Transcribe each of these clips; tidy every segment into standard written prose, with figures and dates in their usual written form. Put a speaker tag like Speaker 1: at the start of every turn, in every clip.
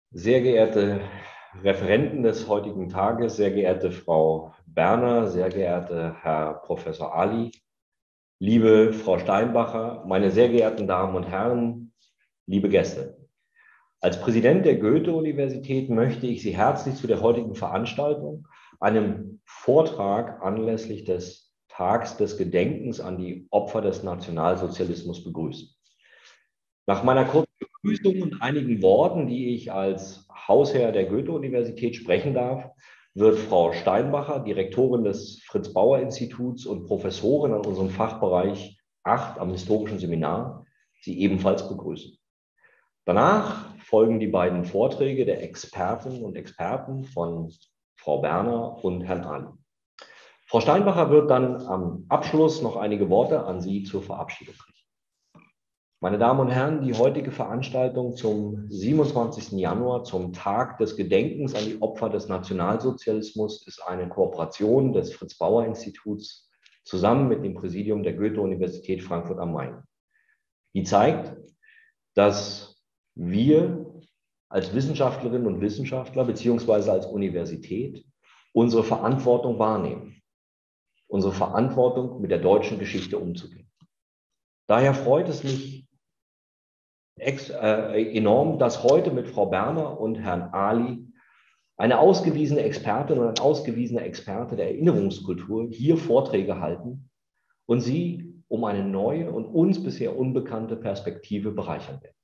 Speaker 1: Sehr geehrte Referenten des heutigen Tages, sehr geehrte Frau Berner, sehr geehrter Herr Professor Ali, liebe Frau Steinbacher, meine sehr geehrten Damen und Herren, liebe Gäste. Als Präsident der Goethe-Universität möchte ich Sie herzlich zu der heutigen Veranstaltung, einem Vortrag anlässlich des Tags des Gedenkens an die Opfer des Nationalsozialismus begrüßen. Nach meiner kurzen Begrüßung und einigen Worten, die ich als Hausherr der Goethe-Universität sprechen darf, wird Frau Steinbacher, Direktorin des Fritz-Bauer-Instituts und Professorin an unserem Fachbereich 8 am Historischen Seminar, Sie ebenfalls begrüßen. Danach folgen die beiden Vorträge der Expertinnen und Experten von Frau Berner und Herrn Ali. Frau Steinbacher wird dann am Abschluss noch einige Worte an Sie zur Verabschiedung richten. Meine Damen und Herren, die heutige Veranstaltung zum 27. Januar, zum Tag des Gedenkens an die Opfer des Nationalsozialismus, ist eine Kooperation des Fritz-Bauer-Instituts zusammen mit dem Präsidium der Goethe-Universität Frankfurt am Main. Die zeigt, dass wir als Wissenschaftlerinnen und Wissenschaftler beziehungsweise als Universität unsere Verantwortung wahrnehmen, unsere Verantwortung mit der deutschen Geschichte umzugehen. Daher freut es mich enorm, dass heute mit Frau Berner und Herrn Ali eine ausgewiesene Expertin und ein ausgewiesener Experte der Erinnerungskultur hier Vorträge halten und sie um eine neue und uns bisher unbekannte Perspektive bereichern werden.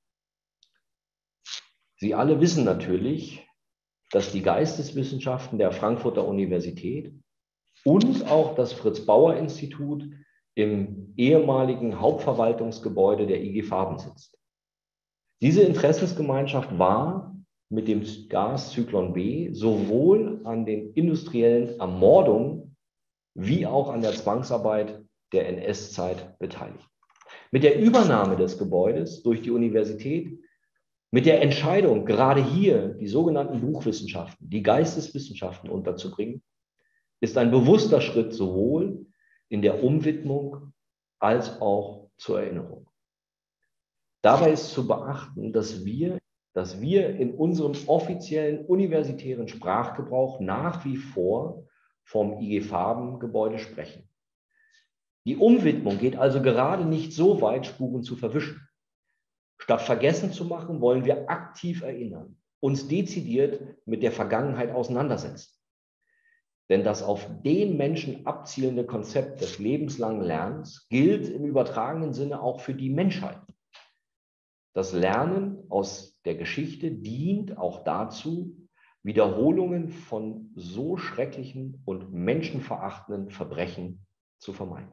Speaker 1: Sie alle wissen natürlich, dass die Geisteswissenschaften der Frankfurter Universität und auch das Fritz-Bauer-Institut im ehemaligen Hauptverwaltungsgebäude der IG Farben sitzt. Diese Interessensgemeinschaft war mit dem Gaszyklon B sowohl an den industriellen Ermordungen wie auch an der Zwangsarbeit der NS-Zeit beteiligt. Mit der Übernahme des Gebäudes durch die Universität, mit der Entscheidung, gerade hier die sogenannten Buchwissenschaften, die Geisteswissenschaften unterzubringen, ist ein bewusster Schritt sowohl in der Umwidmung als auch zur Erinnerung. Dabei ist zu beachten, dass wir in unserem offiziellen universitären Sprachgebrauch nach wie vor vom IG Farben-Gebäude sprechen. Die Umwidmung geht also gerade nicht so weit, Spuren zu verwischen. Statt vergessen zu machen, wollen wir aktiv erinnern, uns dezidiert mit der Vergangenheit auseinandersetzen. Denn das auf den Menschen abzielende Konzept des lebenslangen Lernens gilt im übertragenen Sinne auch für die Menschheit. Das Lernen aus der Geschichte dient auch dazu, Wiederholungen von so schrecklichen und menschenverachtenden Verbrechen zu vermeiden.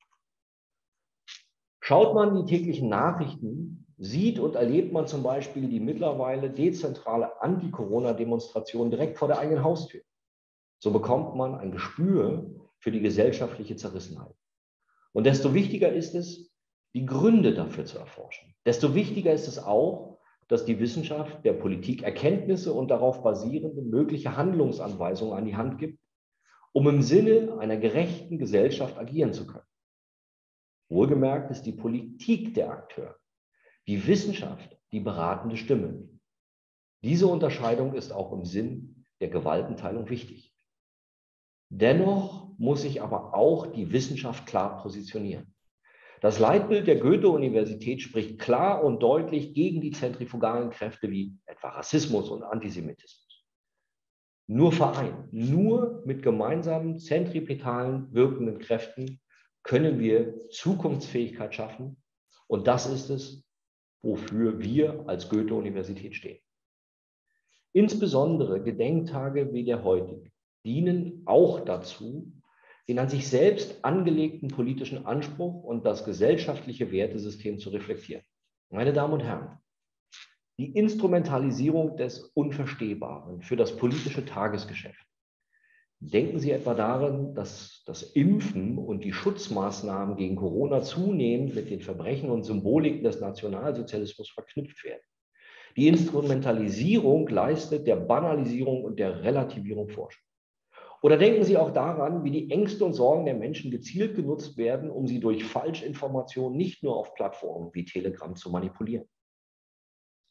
Speaker 1: Schaut man die täglichen Nachrichten, sieht und erlebt man zum Beispiel die mittlerweile dezentrale Anti-Corona-Demonstration direkt vor der eigenen Haustür. So bekommt man ein Gespür für die gesellschaftliche Zerrissenheit. Und desto wichtiger ist es, die Gründe dafür zu erforschen. Desto wichtiger ist es auch, dass die Wissenschaft der Politik Erkenntnisse und darauf basierende mögliche Handlungsanweisungen an die Hand gibt, um im Sinne einer gerechten Gesellschaft agieren zu können. Wohlgemerkt ist die Politik der Akteur, die Wissenschaft die beratende Stimme. Diese Unterscheidung ist auch im Sinn der Gewaltenteilung wichtig. Dennoch muss sich aber auch die Wissenschaft klar positionieren. Das Leitbild der Goethe-Universität spricht klar und deutlich gegen die zentrifugalen Kräfte wie etwa Rassismus und Antisemitismus. Nur vereint, nur mit gemeinsamen zentripetalen wirkenden Kräften können wir Zukunftsfähigkeit schaffen. Und das ist es, wofür wir als Goethe-Universität stehen. Insbesondere Gedenktage wie der heutige dienen auch dazu, den an sich selbst angelegten politischen Anspruch und das gesellschaftliche Wertesystem zu reflektieren. Meine Damen und Herren, die Instrumentalisierung des Unverstehbaren für das politische Tagesgeschäft. Denken Sie etwa daran, dass das Impfen und die Schutzmaßnahmen gegen Corona zunehmend mit den Verbrechen und Symboliken des Nationalsozialismus verknüpft werden. Die Instrumentalisierung leistet der Banalisierung und der Relativierung Vorschub. Oder denken Sie auch daran, wie die Ängste und Sorgen der Menschen gezielt genutzt werden, um sie durch Falschinformationen nicht nur auf Plattformen wie Telegram zu manipulieren.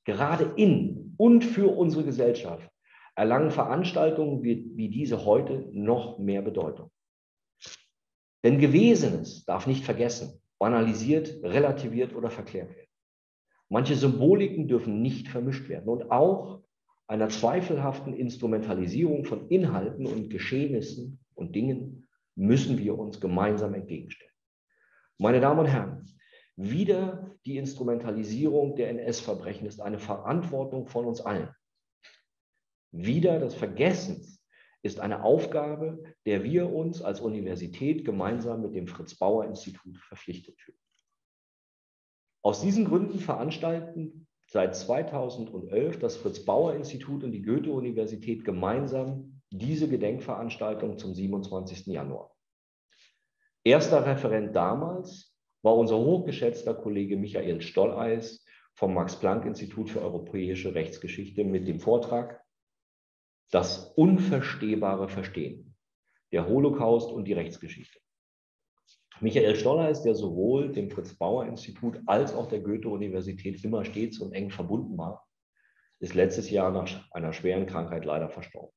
Speaker 1: Gerade in und für unsere Gesellschaft erlangen Veranstaltungen wie diese heute noch mehr Bedeutung. Denn Gewesenes darf nicht vergessen, banalisiert, relativiert oder verklärt werden. Manche Symboliken dürfen nicht vermischt werden und auch einer zweifelhaften Instrumentalisierung von Inhalten und Geschehnissen und Dingen müssen wir uns gemeinsam entgegenstellen. Meine Damen und Herren, wieder die Instrumentalisierung der NS-Verbrechen ist eine Verantwortung von uns allen. Wieder das Vergessen ist eine Aufgabe, der wir uns als Universität gemeinsam mit dem Fritz-Bauer-Institut verpflichtet fühlen. Aus diesen Gründen veranstalten seit 2011 das Fritz-Bauer-Institut und die Goethe-Universität gemeinsam diese Gedenkveranstaltung zum 27. Januar. Erster Referent damals war unser hochgeschätzter Kollege Michael Stolleis vom Max-Planck-Institut für europäische Rechtsgeschichte mit dem Vortrag Das unverstehbare Verstehen, der Holocaust und die Rechtsgeschichte. Michael Stolleis, der sowohl dem Fritz-Bauer-Institut als auch der Goethe-Universität immer stets und eng verbunden war, ist letztes Jahr nach einer schweren Krankheit leider verstorben.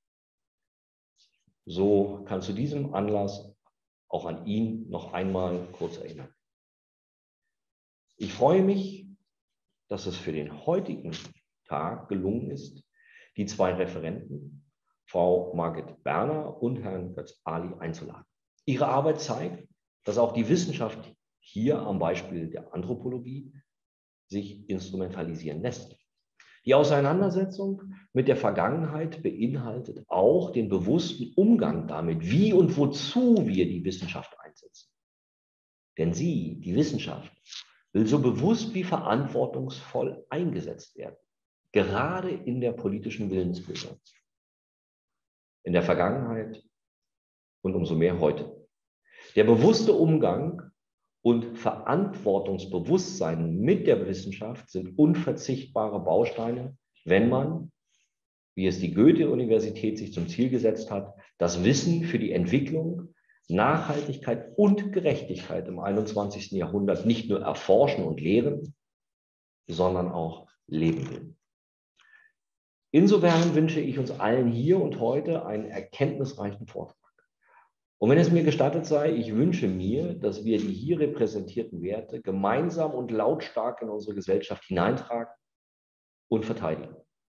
Speaker 1: So kann zu diesem Anlass auch an ihn noch einmal kurz erinnern. Ich freue mich, dass es für den heutigen Tag gelungen ist, die zwei Referenten, Frau Margit Berner und Herrn Götz Ali, einzuladen. Ihre Arbeit zeigt, dass auch die Wissenschaft hier am Beispiel der Anthropologie sich instrumentalisieren lässt. Die Auseinandersetzung mit der Vergangenheit beinhaltet auch den bewussten Umgang damit, wie und wozu wir die Wissenschaft einsetzen. Denn sie, die Wissenschaft, will so bewusst wie verantwortungsvoll eingesetzt werden, gerade in der politischen Willensbildung, in der Vergangenheit und umso mehr heute. Der bewusste Umgang und Verantwortungsbewusstsein mit der Wissenschaft sind unverzichtbare Bausteine, wenn man, wie es die Goethe-Universität sich zum Ziel gesetzt hat, das Wissen für die Entwicklung, Nachhaltigkeit und Gerechtigkeit im 21. Jahrhundert nicht nur erforschen und lehren, sondern auch leben will. Insofern wünsche ich uns allen hier und heute einen erkenntnisreichen Vortrag. Und wenn es mir gestattet sei, ich wünsche mir, dass wir die hier repräsentierten Werte gemeinsam und lautstark in unsere Gesellschaft hineintragen und verteidigen.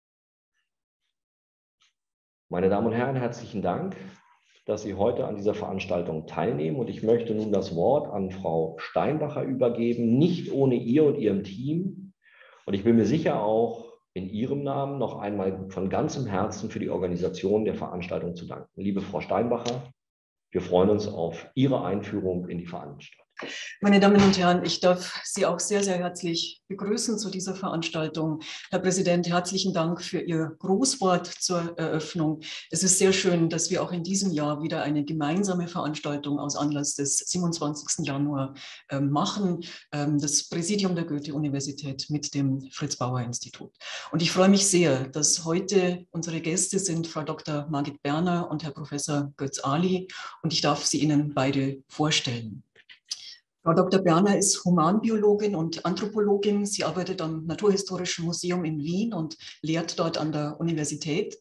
Speaker 1: Meine Damen und Herren, herzlichen Dank, dass Sie heute an dieser Veranstaltung teilnehmen. Und ich möchte nun das Wort an Frau Steinbacher übergeben, nicht ohne ihr und ihrem Team. Und ich bin mir sicher auch in Ihrem Namen noch einmal von ganzem Herzen für die Organisation der Veranstaltung zu danken. Liebe Frau Steinbacher, wir freuen uns auf Ihre Einführung in die Veranstaltung.
Speaker 2: Meine Damen und Herren, ich darf Sie auch sehr, sehr herzlich begrüßen zu dieser Veranstaltung. Herr Präsident, herzlichen Dank für Ihr Grußwort zur Eröffnung. Es ist sehr schön, dass wir auch in diesem Jahr wieder eine gemeinsame Veranstaltung aus Anlass des 27. Januar machen, das Präsidium der Goethe-Universität mit dem Fritz-Bauer-Institut. Und ich freue mich sehr, dass heute unsere Gäste sind Frau Dr. Margit Berner und Herr Professor Götz Ali, und ich darf Sie Ihnen beide vorstellen. Frau Dr. Berner ist Humanbiologin und Anthropologin. Sie arbeitet am Naturhistorischen Museum in Wien und lehrt dort an der Universität.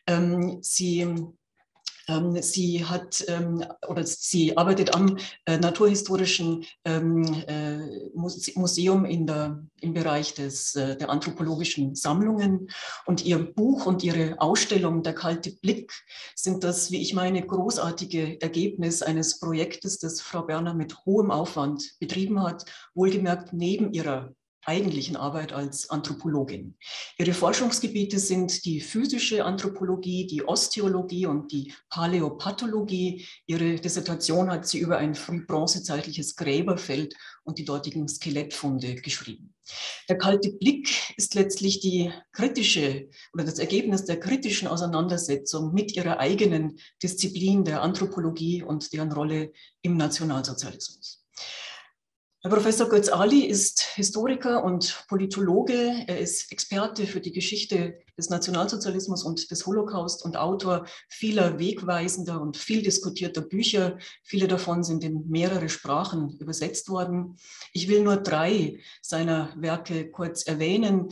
Speaker 2: Sie arbeitet am Naturhistorischen Museum im Bereich der anthropologischen Sammlungen, und ihr Buch und ihre Ausstellung Der kalte Blick sind das, wie ich meine, großartige Ergebnis eines Projektes, das Frau Berner mit hohem Aufwand betrieben hat, wohlgemerkt neben ihrer eigentlichen Arbeit als Anthropologin. Ihre Forschungsgebiete sind die physische Anthropologie, die Osteologie und die Paläopathologie. Ihre Dissertation hat sie über ein frühbronzezeitliches Gräberfeld und die dortigen Skelettfunde geschrieben. Der kalte Blick ist letztlich das Ergebnis der kritischen Auseinandersetzung mit ihrer eigenen Disziplin der Anthropologie und deren Rolle im Nationalsozialismus. Herr Professor Götz Ali ist Historiker und Politologe. Er ist Experte für die Geschichte des Nationalsozialismus und des Holocaust und Autor vieler wegweisender und viel diskutierter Bücher. Viele davon sind in mehrere Sprachen übersetzt worden. Ich will nur 3 seiner Werke kurz erwähnen.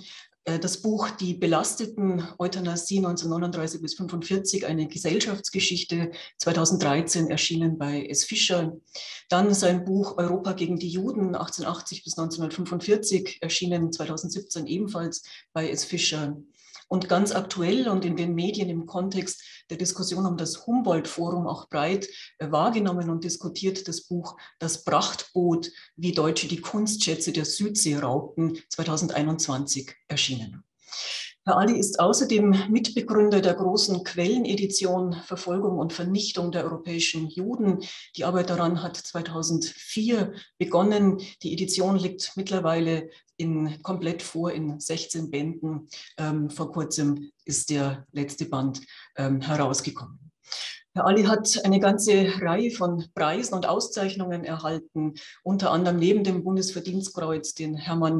Speaker 2: Das Buch Die Belasteten, Euthanasie 1939 bis 1945, eine Gesellschaftsgeschichte, 2013 erschienen bei S. Fischer. Dann sein Buch Europa gegen die Juden, 1880 bis 1945, erschienen 2017 ebenfalls bei S. Fischer. Und ganz aktuell und in den Medien im Kontext der Diskussion um das Humboldt-Forum auch breit wahrgenommen und diskutiert das Buch Das Prachtboot, wie Deutsche die Kunstschätze der Südsee raubten, 2021 erschienen. Herr Ali ist außerdem Mitbegründer der großen Quellenedition Verfolgung und Vernichtung der europäischen Juden. Die Arbeit daran hat 2004 begonnen. Die Edition liegt mittlerweile komplett vor in 16 Bänden. Vor kurzem ist der letzte Band herausgekommen. Herr Ali hat eine ganze Reihe von Preisen und Auszeichnungen erhalten, unter anderem neben dem Bundesverdienstkreuz den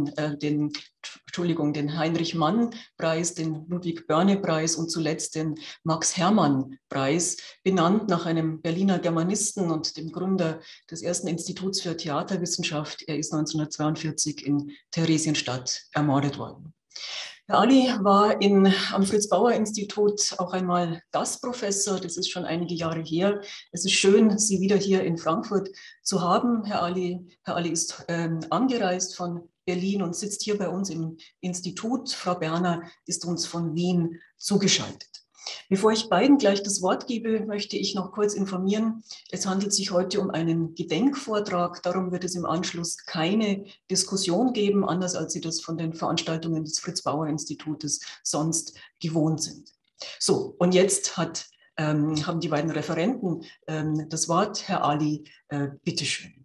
Speaker 2: Heinrich-Mann-Preis, den Ludwig-Börne-Preis und zuletzt den Max-Hermann-Preis, benannt nach einem Berliner Germanisten und dem Gründer des ersten Instituts für Theaterwissenschaft. Er ist 1942 in Theresienstadt ermordet worden. Herr Ali war am Fritz-Bauer-Institut auch einmal Gastprofessor. Das ist schon einige Jahre her. Es ist schön, Sie wieder hier in Frankfurt zu haben, Herr Ali. Herr Ali ist angereist von Berlin und sitzt hier bei uns im Institut. Frau Berner ist uns von Wien zugeschaltet. Bevor ich beiden gleich das Wort gebe, möchte ich noch kurz informieren. Es handelt sich heute um einen Gedenkvortrag. Darum wird es im Anschluss keine Diskussion geben, anders als Sie das von den Veranstaltungen des Fritz-Bauer-Institutes sonst gewohnt sind. So, und jetzt haben die beiden Referenten das Wort. Herr Ali, bitteschön.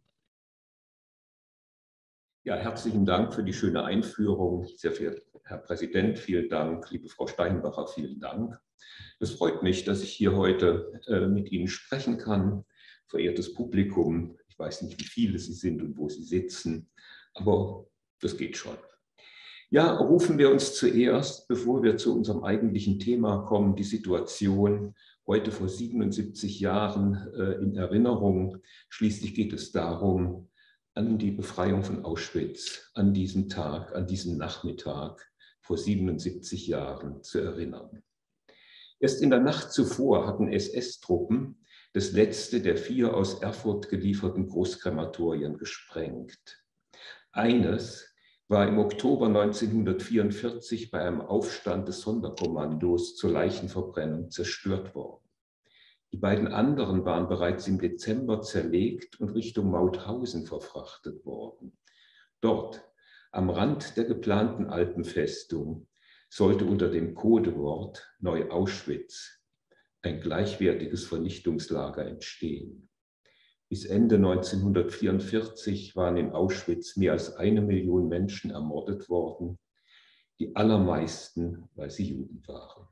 Speaker 3: Ja, herzlichen Dank für die schöne Einführung. Sehr verehrter Herr Präsident, vielen Dank. Liebe Frau Steinbacher, vielen Dank. Es freut mich, dass ich hier heute mit Ihnen sprechen kann. Verehrtes Publikum, ich weiß nicht, wie viele Sie sind und wo Sie sitzen, aber das geht schon. Ja, rufen wir uns zuerst, bevor wir zu unserem eigentlichen Thema kommen, die Situation heute vor 77 Jahren in Erinnerung. Schließlich geht es darum, an die Befreiung von Auschwitz, an diesem Tag, an diesem Nachmittag vor 77 Jahren zu erinnern. Erst in der Nacht zuvor hatten SS-Truppen das letzte der 4 aus Erfurt gelieferten Großkrematorien gesprengt. Eines war im Oktober 1944 bei einem Aufstand des Sonderkommandos zur Leichenverbrennung zerstört worden. Die beiden anderen waren bereits im Dezember zerlegt und Richtung Mauthausen verfrachtet worden. Dort, am Rand der geplanten Alpenfestung, sollte unter dem Codewort Neu-Auschwitz ein gleichwertiges Vernichtungslager entstehen. Bis Ende 1944 waren in Auschwitz mehr als 1 Million Menschen ermordet worden, die allermeisten, weil sie Juden waren.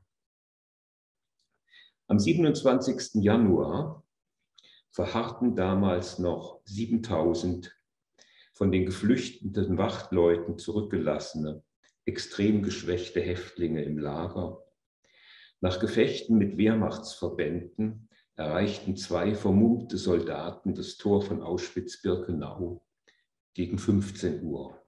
Speaker 3: Am 27. Januar verharrten damals noch 7.000 von den geflüchteten Wachtleuten zurückgelassene, extrem geschwächte Häftlinge im Lager. Nach Gefechten mit Wehrmachtsverbänden erreichten 2 vermummte Soldaten das Tor von Auschwitz-Birkenau gegen 15 Uhr.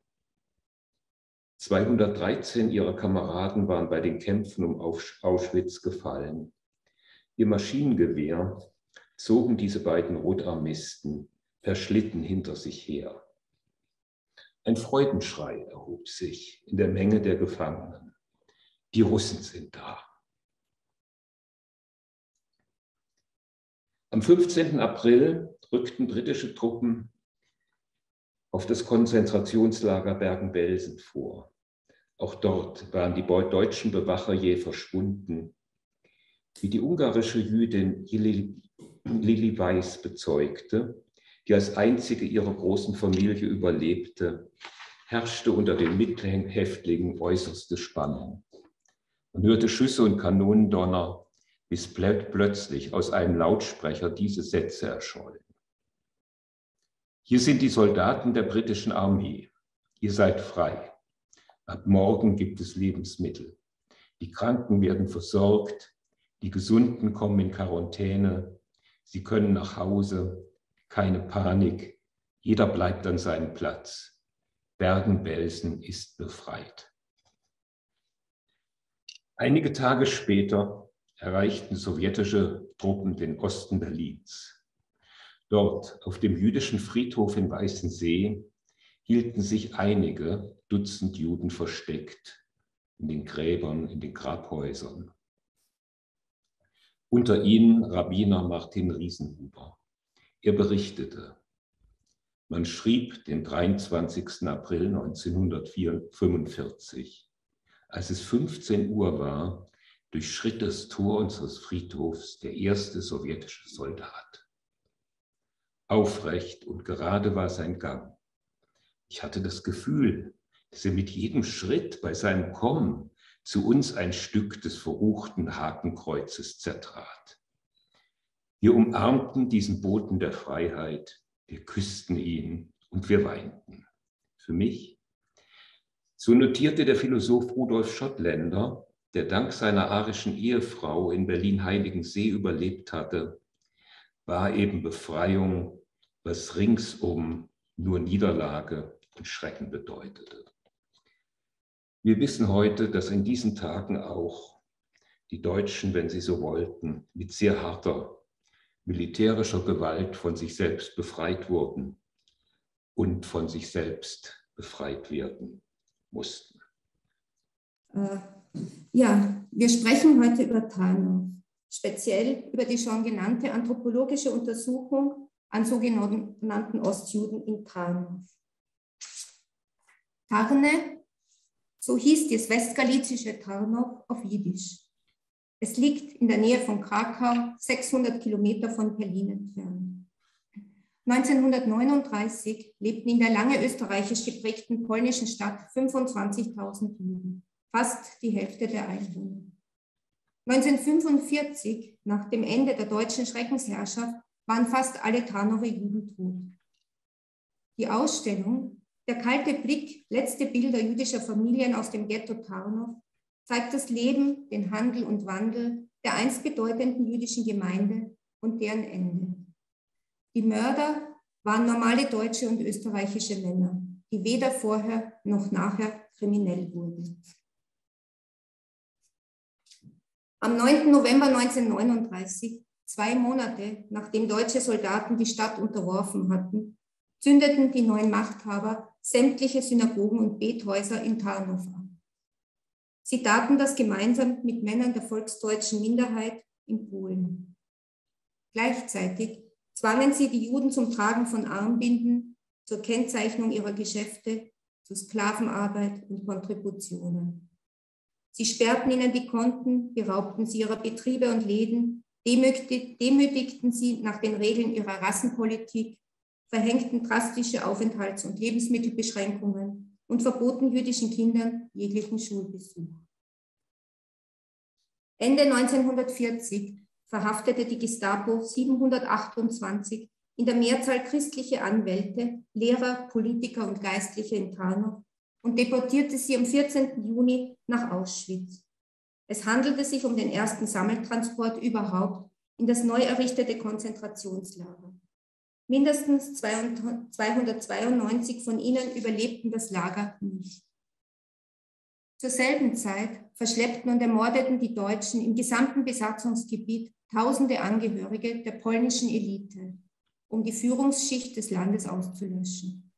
Speaker 3: 213 ihrer Kameraden waren bei den Kämpfen um Auschwitz gefallen. Ihr Maschinengewehr zogen diese beiden Rotarmisten per Schlitten hinter sich her. Ein Freudenschrei erhob sich in der Menge der Gefangenen. Die Russen sind da. Am 15. April rückten britische Truppen auf das Konzentrationslager Bergen-Belsen vor. Auch dort waren die deutschen Bewacher je verschwunden. Wie die ungarische Jüdin Lili Weiß bezeugte, die als einzige ihrer großen Familie überlebte, herrschte unter den Mithäftlingen äußerste Spannung. Man hörte Schüsse und Kanonendonner, bis plötzlich aus einem Lautsprecher diese Sätze erschollen. Hier sind die Soldaten der britischen Armee. Ihr seid frei. Ab morgen gibt es Lebensmittel. Die Kranken werden versorgt. Die Gesunden kommen in Quarantäne. Sie können nach Hause. Keine Panik. Jeder bleibt an seinem Platz. Bergen-Belsen ist befreit. Einige Tage später erreichten sowjetische Truppen den Osten Berlins. Dort, auf dem jüdischen Friedhof in Weißensee, hielten sich einige Dutzend Juden versteckt in den Gräbern, in den Grabhäusern. Unter ihnen Rabbiner Martin Riesenhuber. Er berichtete, man schrieb den 23. April 1945. Als es 15 Uhr war, durchschritt das Tor unseres Friedhofs der erste sowjetische Soldat. Aufrecht und gerade war sein Gang. Ich hatte das Gefühl, dass er mit jedem Schritt bei seinem Kommen zu uns ein Stück des verruchten Hakenkreuzes zertrat. Wir umarmten diesen Boten der Freiheit, wir küssten ihn und wir weinten. Für mich, so notierte der Philosoph Rudolf Schottländer, der dank seiner arischen Ehefrau in Berlin-Heiligensee überlebt hatte, war eben Befreiung, was ringsum nur Niederlage und Schrecken bedeutete. Wir wissen heute, dass in diesen Tagen auch die Deutschen, wenn sie so wollten, mit sehr harter militärischer Gewalt von sich selbst befreit wurden und von sich selbst befreit werden mussten.
Speaker 4: Ja, wir sprechen heute über Tarnow, speziell über die schon genannte anthropologische Untersuchung an sogenannten Ostjuden in Tarnow. Tarne, so hieß das westgalizische Tarnow auf Jiddisch. Es liegt in der Nähe von Krakau, 600 Kilometer von Berlin entfernt. 1939 lebten in der lange österreichisch geprägten polnischen Stadt 25.000 Juden, fast die Hälfte der Einwohner. 1945, nach dem Ende der deutschen Schreckensherrschaft, waren fast alle Tarnower Juden tot. Die Ausstellung Der kalte Blick, letzte Bilder jüdischer Familien aus dem Ghetto Tarnow zeigt das Leben, den Handel und Wandel der einst bedeutenden jüdischen Gemeinde und deren Ende. Die Mörder waren normale deutsche und österreichische Männer, die weder vorher noch nachher kriminell wurden. Am 9. November 1939, 2 Monate nachdem deutsche Soldaten die Stadt unterworfen hatten, zündeten die neuen Machthaber sämtliche Synagogen und Bethäuser in Tarnow an. Sie taten das gemeinsam mit Männern der volksdeutschen Minderheit in Polen. Gleichzeitig zwangen sie die Juden zum Tragen von Armbinden, zur Kennzeichnung ihrer Geschäfte, zu Sklavenarbeit und Kontributionen. Sie sperrten ihnen die Konten, beraubten sie ihrer Betriebe und Läden, demütigten sie nach den Regeln ihrer Rassenpolitik, verhängten drastische Aufenthalts- und Lebensmittelbeschränkungen und verboten jüdischen Kindern jeglichen Schulbesuch. Ende 1940 verhaftete die Gestapo 728 in der Mehrzahl christliche Anwälte, Lehrer, Politiker und Geistliche in Tarnow und deportierte sie am 14. Juni nach Auschwitz. Es handelte sich um den ersten Sammeltransport überhaupt in das neu errichtete Konzentrationslager. Mindestens 292 von ihnen überlebten das Lager nicht. Zur selben Zeit verschleppten und ermordeten die Deutschen im gesamten Besatzungsgebiet tausende Angehörige der polnischen Elite, um die Führungsschicht des Landes auszulöschen.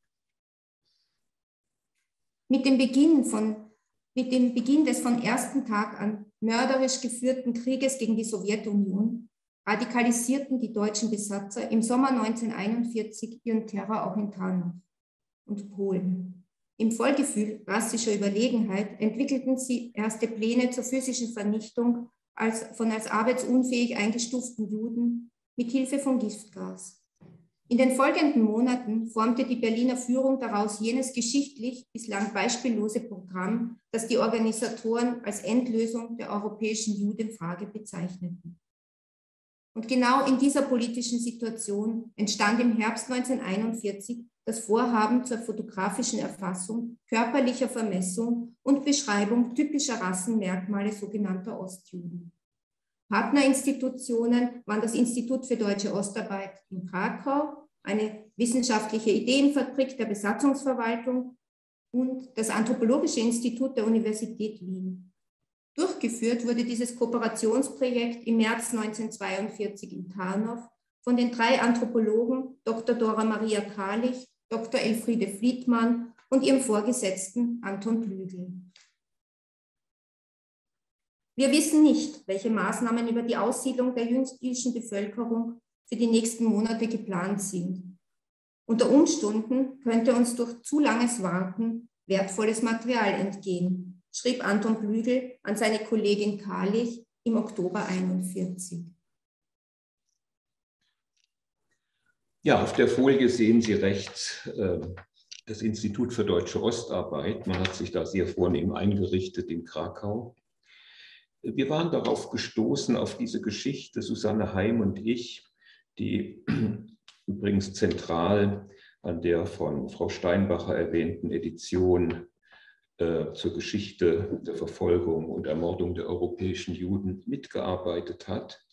Speaker 4: Mit dem Beginn des von ersten Tag an mörderisch geführten Krieges gegen die Sowjetunion radikalisierten die deutschen Besatzer im Sommer 1941 ihren Terror auch in Tarnow und Polen. Im Vollgefühl rassischer Überlegenheit entwickelten sie erste Pläne zur physischen Vernichtung von als arbeitsunfähig eingestuften Juden mit Hilfe von Giftgas. In den folgenden Monaten formte die Berliner Führung daraus jenes geschichtlich bislang beispiellose Programm, das die Organisatoren als Endlösung der europäischen Judenfrage bezeichneten. Und genau in dieser politischen Situation entstand im Herbst 1941 das Vorhaben zur fotografischen Erfassung, körperlicher Vermessung und Beschreibung typischer Rassenmerkmale sogenannter Ostjuden. Partnerinstitutionen waren das Institut für Deutsche Ostarbeit in Krakau, eine wissenschaftliche Ideenfabrik der Besatzungsverwaltung und das Anthropologische Institut der Universität Wien. Durchgeführt wurde dieses Kooperationsprojekt im März 1942 in Tarnow von den 3 Anthropologen Dr. Dora Maria Karlich, Dr. Elfriede Fliedmann und ihrem Vorgesetzten Anton Blügel. Wir wissen nicht, welche Maßnahmen über die Aussiedlung der jüdischen Bevölkerung für die nächsten Monate geplant sind. Unter Umständen könnte uns durch zu langes Warten wertvolles Material entgehen, schrieb Anton Blügel an seine Kollegin Karlich im Oktober 1941.
Speaker 3: Ja, auf der Folie sehen Sie rechts das Institut für Deutsche Ostarbeit. Man hat sich da sehr vornehm eingerichtet in Krakau. Wir waren darauf gestoßen, auf diese Geschichte, Susanne Heim und ich, die übrigens zentral an der von Frau Steinbacher erwähnten Edition zur Geschichte der Verfolgung und Ermordung der europäischen Juden mitgearbeitet hat.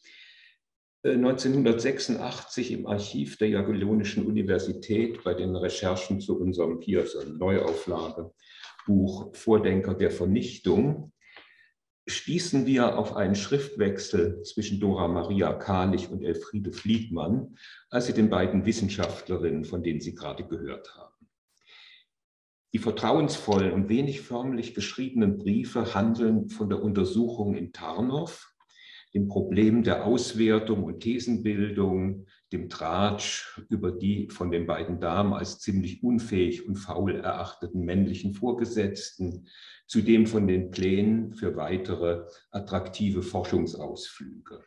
Speaker 3: 1986 im Archiv der Jagellonischen Universität bei den Recherchen zu unserem hier so Neuauflagebuch Vordenker der Vernichtung stießen wir auf einen Schriftwechsel zwischen Dora Maria Karlich und Elfriede Fliedmann, also den beiden Wissenschaftlerinnen, von denen Sie gerade gehört haben. Die vertrauensvollen und wenig förmlich geschriebenen Briefe handeln von der Untersuchung in Tarnow, dem Problem der Auswertung und Thesenbildung, dem Tratsch über die von den beiden Damen als ziemlich unfähig und faul erachteten männlichen Vorgesetzten, zudem von den Plänen für weitere attraktive Forschungsausflüge.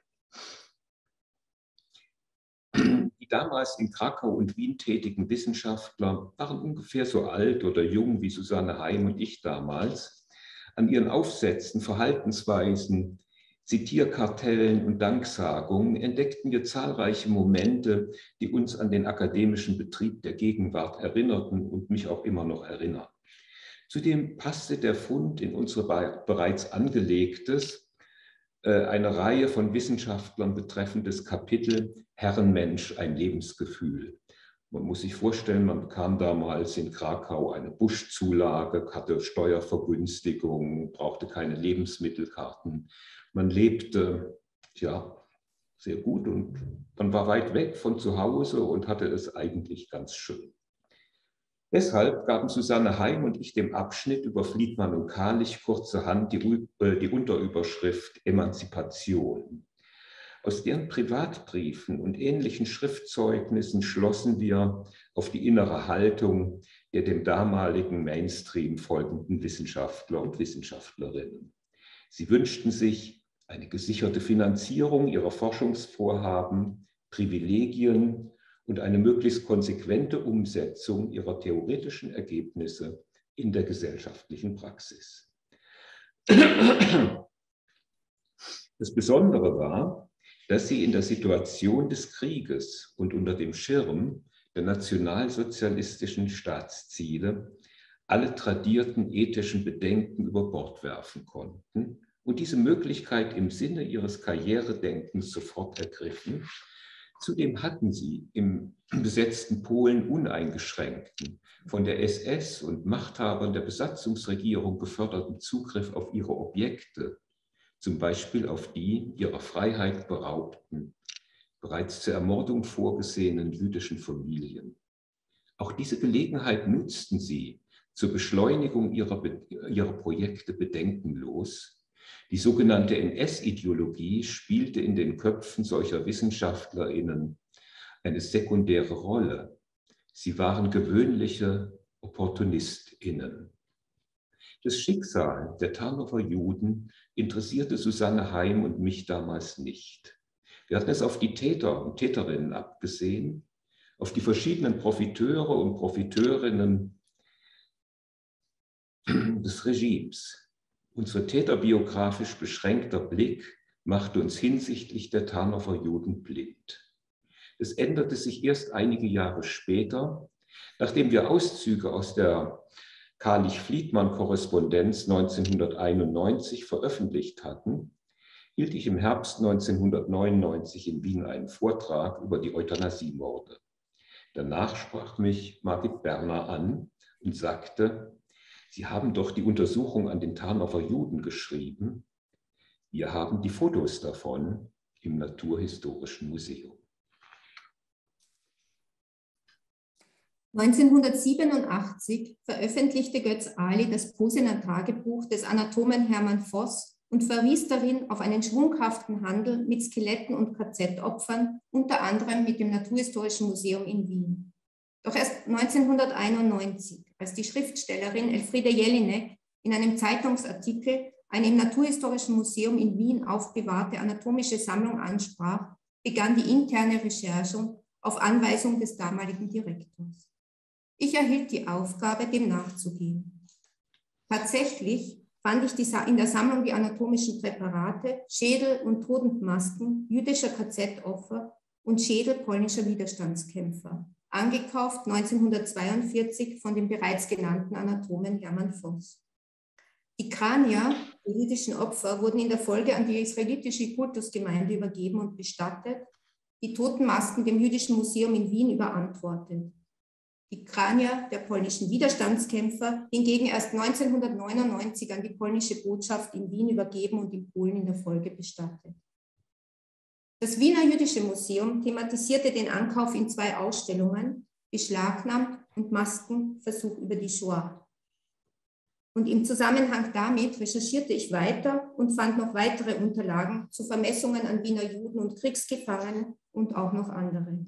Speaker 3: Die damals in Krakau und Wien tätigen Wissenschaftler waren ungefähr so alt oder jung wie Susanne Heim und ich damals. An ihren Aufsätzen, Verhaltensweisen, Zitierkartellen und Danksagungen entdeckten wir zahlreiche Momente, die uns an den akademischen Betrieb der Gegenwart erinnerten und mich auch immer noch erinnern. Zudem passte der Fund in unser bereits angelegtes, eine Reihe von Wissenschaftlern betreffendes Kapitel Herrenmensch, ein Lebensgefühl. Man muss sich vorstellen, man bekam damals in Krakau eine Buschzulage, hatte Steuervergünstigungen, brauchte keine Lebensmittelkarten. Man lebte ja, sehr gut und man war weit weg von zu Hause und hatte es eigentlich ganz schön. Deshalb gaben Susanne Heim und ich dem Abschnitt über Fliedmann und Karlich kurzerhand die Unterüberschrift Emanzipation. Aus deren Privatbriefen und ähnlichen Schriftzeugnissen schlossen wir auf die innere Haltung der dem damaligen Mainstream folgenden Wissenschaftler und Wissenschaftlerinnen. Sie wünschten sich eine gesicherte Finanzierung ihrer Forschungsvorhaben, Privilegien und eine möglichst konsequente Umsetzung ihrer theoretischen Ergebnisse in der gesellschaftlichen Praxis. Das Besondere war, dass sie in der Situation des Krieges und unter dem Schirm der nationalsozialistischen Staatsziele alle tradierten ethischen Bedenken über Bord werfen konnten und diese Möglichkeit im Sinne ihres Karrieredenkens sofort ergriffen. Zudem hatten sie im besetzten Polen uneingeschränkten, von der SS und Machthabern der Besatzungsregierung geförderten Zugriff auf ihre Objekte, zum Beispiel auf die ihrer Freiheit beraubten, bereits zur Ermordung vorgesehenen jüdischen Familien. Auch diese Gelegenheit nutzten sie zur Beschleunigung ihrer Projekte bedenkenlos. Die sogenannte NS-Ideologie spielte in den Köpfen solcher WissenschaftlerInnen eine sekundäre Rolle. Sie waren gewöhnliche OpportunistInnen. Das Schicksal der Tarnower Juden interessierte Susanne Heim und mich damals nicht. Wir hatten es auf die Täter und Täterinnen abgesehen, auf die verschiedenen Profiteure und Profiteurinnen des Regimes. Unser täterbiografisch beschränkter Blick machte uns hinsichtlich der Tarnower Juden blind. Es änderte sich erst einige Jahre später, nachdem wir Auszüge aus der Karlich-Fliedmann-Korrespondenz 1991 veröffentlicht hatten, hielt ich im Herbst 1999 in Wien einen Vortrag über die Euthanasiemorde. Danach sprach mich Margit Berner an und sagte, Sie haben doch die Untersuchung an den Tarnower Juden geschrieben. Wir haben die Fotos davon im Naturhistorischen Museum.
Speaker 4: 1987 veröffentlichte Götz Ali das Posener Tagebuch des Anatomen Hermann Voss und verwies darin auf einen schwunghaften Handel mit Skeletten und KZ-Opfern, unter anderem mit dem Naturhistorischen Museum in Wien. Doch erst 1991, als die Schriftstellerin Elfriede Jelinek in einem Zeitungsartikel eine im Naturhistorischen Museum in Wien aufbewahrte anatomische Sammlung ansprach, begann die interne Recherche auf Anweisung des damaligen Direktors. Ich erhielt die Aufgabe, dem nachzugehen. Tatsächlich fand ich in der Sammlung die anatomischen Präparate, Schädel und Totenmasken jüdischer KZ-Opfer und Schädel polnischer Widerstandskämpfer, angekauft 1942 von dem bereits genannten Anatomen Hermann Voss. Die Kranier der jüdischen Opfer wurden in der Folge an die israelitische Kultusgemeinde übergeben und bestattet, die Totenmasken dem Jüdischen Museum in Wien überantwortet. Die Kranier der polnischen Widerstandskämpfer hingegen erst 1999 an die polnische Botschaft in Wien übergeben und in Polen in der Folge bestattet. Das Wiener Jüdische Museum thematisierte den Ankauf in 2 Ausstellungen, Beschlagnahmt und Maskenversuch über die Shoah. Und im Zusammenhang damit recherchierte ich weiter und fand noch weitere Unterlagen zu Vermessungen an Wiener Juden und Kriegsgefangenen und auch noch andere.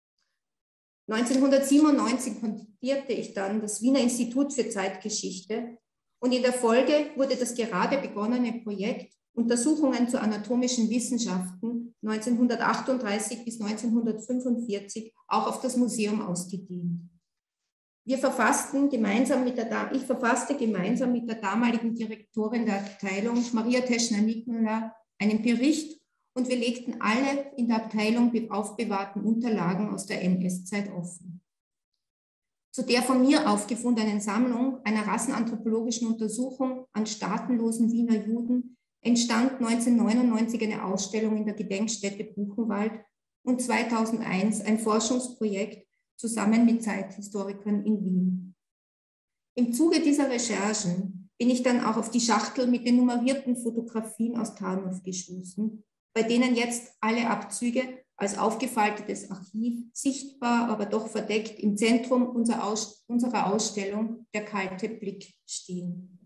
Speaker 4: 1997 kontaktierte ich dann das Wiener Institut für Zeitgeschichte und in der Folge wurde das gerade begonnene Projekt Untersuchungen zu anatomischen Wissenschaften 1938 bis 1945 auch auf das Museum ausgedehnt. Ich verfasste gemeinsam mit der damaligen Direktorin der Abteilung, Maria Teschner-Nickmüller, einen Bericht und wir legten alle in der Abteilung aufbewahrten Unterlagen aus der NS-Zeit offen. Zu der von mir aufgefundenen Sammlung einer rassenanthropologischen Untersuchung an staatenlosen Wiener Juden entstand 1999 eine Ausstellung in der Gedenkstätte Buchenwald und 2001 ein Forschungsprojekt zusammen mit Zeithistorikern in Wien. Im Zuge dieser Recherchen bin ich dann auch auf die Schachtel mit den nummerierten Fotografien aus Tarnow gestoßen, bei denen jetzt alle Abzüge als aufgefaltetes Archiv sichtbar, aber doch verdeckt im Zentrum unserer Ausstellung Der kalte Blick stehen.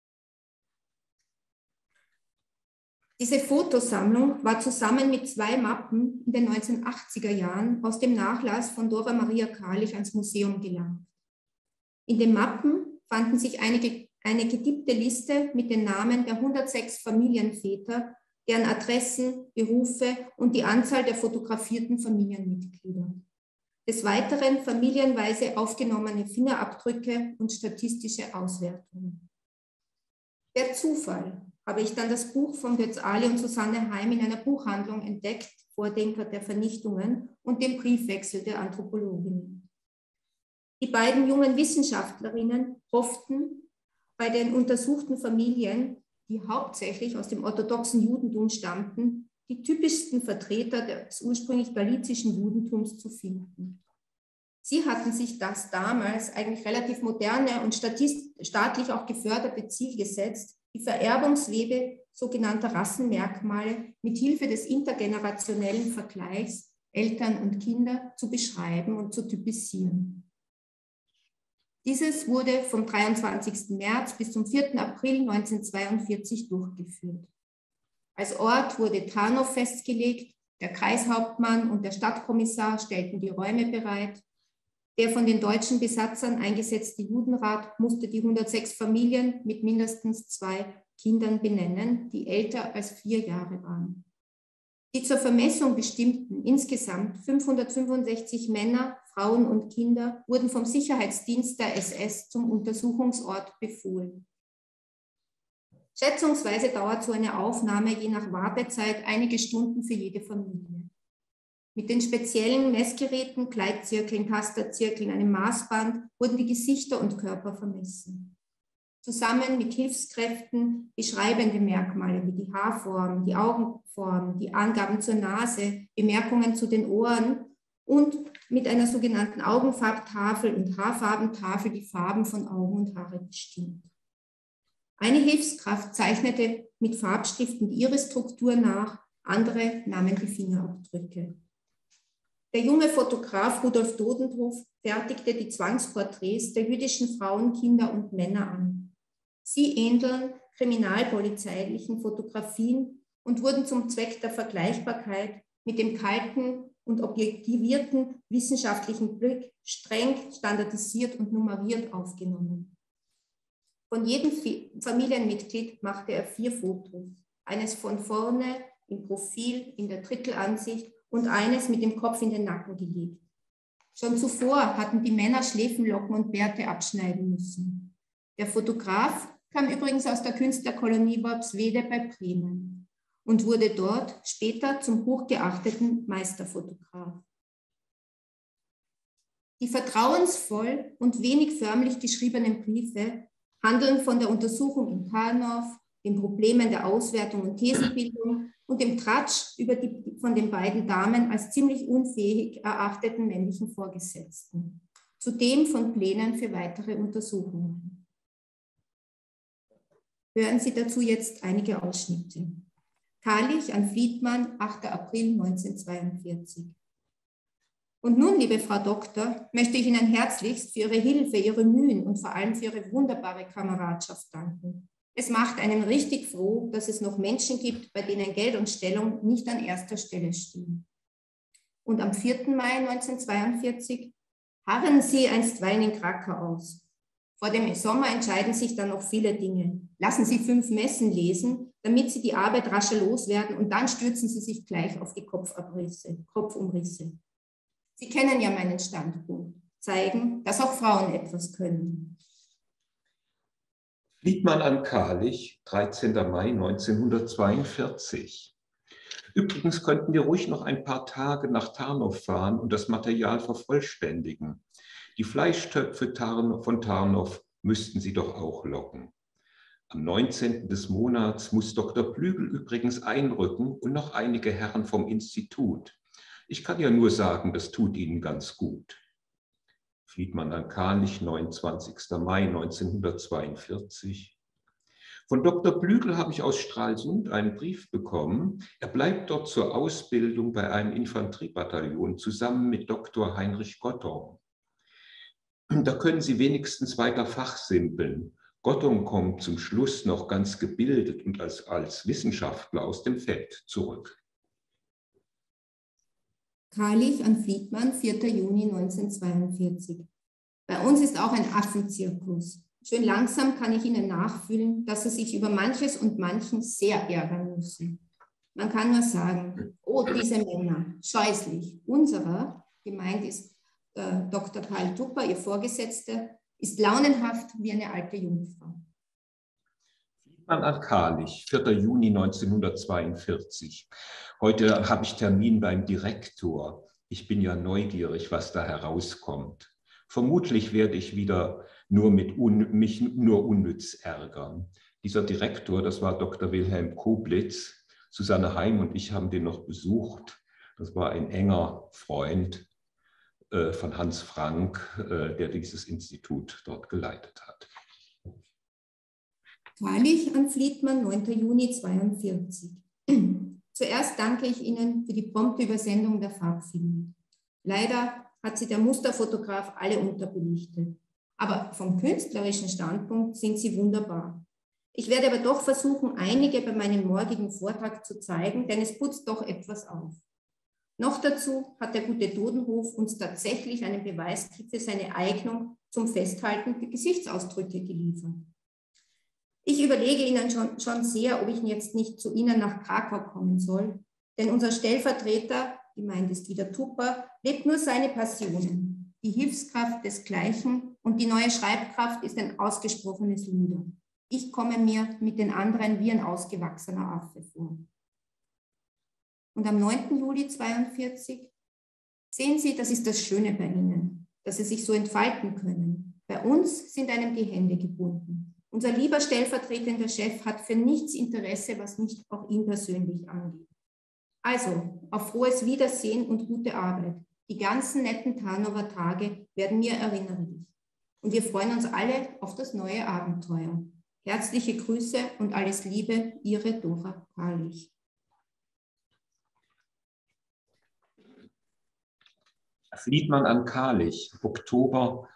Speaker 4: Diese Fotosammlung war zusammen mit 2 Mappen in den 1980er Jahren aus dem Nachlass von Dora Maria Karlich ans Museum gelangt. In den Mappen fanden sich eine gedippte Liste mit den Namen der 106 Familienväter, deren Adressen, Berufe und die Anzahl der fotografierten Familienmitglieder. Des Weiteren familienweise aufgenommene Fingerabdrücke und statistische Auswertungen. Per Zufall habe ich dann das Buch von Götz Ali und Susanne Heim in einer Buchhandlung entdeckt, Vordenker der Vernichtungen, und den Briefwechsel der Anthropologinnen. Die beiden jungen Wissenschaftlerinnen hofften, bei den untersuchten Familien, die hauptsächlich aus dem orthodoxen Judentum stammten, die typischsten Vertreter des ursprünglich galizischen Judentums zu finden. Sie hatten sich das damals eigentlich relativ moderne und staatlich auch geförderte Ziel gesetzt, die Vererbungswege sogenannter Rassenmerkmale mit Hilfe des intergenerationellen Vergleichs Eltern und Kinder zu beschreiben und zu typisieren. Dieses wurde vom 23. März bis zum 4. April 1942 durchgeführt. Als Ort wurde Tarnow festgelegt, der Kreishauptmann und der Stadtkommissar stellten die Räume bereit. Der von den deutschen Besatzern eingesetzte Judenrat musste die 106 Familien mit mindestens 2 Kindern benennen, die älter als 4 Jahre waren. Die zur Vermessung bestimmten insgesamt 565 Männer, Frauen und Kinder wurden vom Sicherheitsdienst der SS zum Untersuchungsort befohlen. Schätzungsweise dauert so eine Aufnahme je nach Wartezeit einige Stunden für jede Familie. Mit den speziellen Messgeräten, Gleitzirkeln, Tasterzirkeln, einem Maßband wurden die Gesichter und Körper vermessen. Zusammen mit Hilfskräften beschreibende Merkmale wie die Haarform, die Augenform, die Angaben zur Nase, Bemerkungen zu den Ohren und mit einer sogenannten Augenfarbtafel und Haarfarbentafel die Farben von Augen und Haare bestimmt. Eine Hilfskraft zeichnete mit Farbstiften die Irisstruktur nach, andere nahmen die Fingerabdrücke. Der junge Fotograf Rudolf Dodendorf fertigte die Zwangsporträts der jüdischen Frauen, Kinder und Männer an. Sie ähneln kriminalpolizeilichen Fotografien und wurden zum Zweck der Vergleichbarkeit mit dem kalten und objektivierten wissenschaftlichen Blick streng standardisiert und nummeriert aufgenommen. Von jedem Familienmitglied machte er 4 Fotos, eines von vorne im Profil in der Drittelansicht und eines mit dem Kopf in den Nacken gelegt. Schon zuvor hatten die Männer Schläfenlocken und Bärte abschneiden müssen. Der Fotograf kam übrigens aus der Künstlerkolonie Worpswede bei Bremen und wurde dort später zum hochgeachteten Meisterfotograf. Die vertrauensvoll und wenig förmlich geschriebenen Briefe handeln von der Untersuchung in Tarnow, den Problemen der Auswertung und Thesenbildung und dem Tratsch über die von den beiden Damen als ziemlich unfähig erachteten männlichen Vorgesetzten, zudem von Plänen für weitere Untersuchungen. Hören Sie dazu jetzt einige Ausschnitte. Karlich an Fliedmann, 8. April 1942. Und nun, liebe Frau Doktor, möchte ich Ihnen herzlichst für Ihre Hilfe, Ihre Mühen und vor allem für Ihre wunderbare Kameradschaft danken. Es macht einen richtig froh, dass es noch Menschen gibt, bei denen Geld und Stellung nicht an erster Stelle stehen. Und am 4. Mai 1942 harren Sie einstweilen in Krakau aus. Vor dem Sommer entscheiden sich dann noch viele Dinge. Lassen Sie 5 Messen lesen, damit Sie die Arbeit rascher loswerden und dann stürzen Sie sich gleich auf die Kopfumrisse. Sie kennen ja meinen Standpunkt. Zeigen, dass auch Frauen etwas können.
Speaker 3: Fliedmann an Karlich, 13. Mai 1942. Übrigens könnten wir ruhig noch ein paar Tage nach Tarnow fahren und das Material vervollständigen. Die Fleischtöpfe von Tarnow müssten Sie doch auch locken. Am 19. des Monats muss Dr. Plügel übrigens einrücken und noch einige Herren vom Institut. Ich kann ja nur sagen, das tut Ihnen ganz gut. Fliedmann an Karlich, 29. Mai 1942. Von Dr. Plügel habe ich aus Stralsund einen Brief bekommen. Er bleibt dort zur Ausbildung bei einem Infanteriebataillon zusammen mit Dr. Heinrich Gottorn. Da können Sie wenigstens weiter fachsimpeln. Gottorn kommt zum Schluss noch ganz gebildet und als Wissenschaftler aus dem Feld zurück.
Speaker 4: Karlich an Fliedmann, 4. Juni 1942. Bei uns ist auch ein Affenzirkus. Schön langsam kann ich Ihnen nachfühlen, dass Sie sich über manches und manchen sehr ärgern müssen. Man kann nur sagen, oh, diese Männer, scheußlich. Unserer, gemeint ist Dr. Karl Tupper, Ihr Vorgesetzter, ist launenhaft wie eine alte Jungfrau.
Speaker 3: Fliedmann an Karlich, 4. Juni 1942. Heute habe ich Termin beim Direktor. Ich bin ja neugierig, was da herauskommt. Vermutlich werde ich wieder mich nur unnütz ärgern. Dieser Direktor, das war Dr. Wilhelm Koblitz. Susanne Heim und ich haben den noch besucht. Das war ein enger Freund von Hans Frank, der dieses Institut dort geleitet hat.
Speaker 4: Karlich an Fliedmann, 9. Juni 1942. Zuerst danke ich Ihnen für die prompte Übersendung der Farbfilme. Leider hat sie der Musterfotograf alle unterbelichtet. Aber vom künstlerischen Standpunkt sind sie wunderbar. Ich werde aber doch versuchen, einige bei meinem morgigen Vortrag zu zeigen, denn es putzt doch etwas auf. Noch dazu hat der gute Dodenhof uns tatsächlich einen Beweiskit für seine Eignung zum Festhalten der Gesichtsausdrücke geliefert. Ich überlege Ihnen schon sehr, ob ich jetzt nicht zu Ihnen nach Krakau kommen soll, denn unser Stellvertreter, gemeint ist wieder Tupper, lebt nur seine Passionen. Die Hilfskraft desgleichen und die neue Schreibkraft ist ein ausgesprochenes Luder. Ich komme mir mit den anderen wie ein ausgewachsener Affe vor. Und am 9. Juli 1942, sehen Sie, das ist das Schöne bei Ihnen, dass Sie sich so entfalten können. Bei uns sind einem die Hände gebunden. Unser lieber stellvertretender Chef hat für nichts Interesse, was nicht auch ihn persönlich angeht. Also, auf frohes Wiedersehen und gute Arbeit. Die ganzen netten Tarnower Tage werden mir erinnerlich. Und wir freuen uns alle auf das neue Abenteuer. Herzliche Grüße und alles Liebe, Ihre Dora Karlich.
Speaker 3: Friedmann an Karlich, Oktober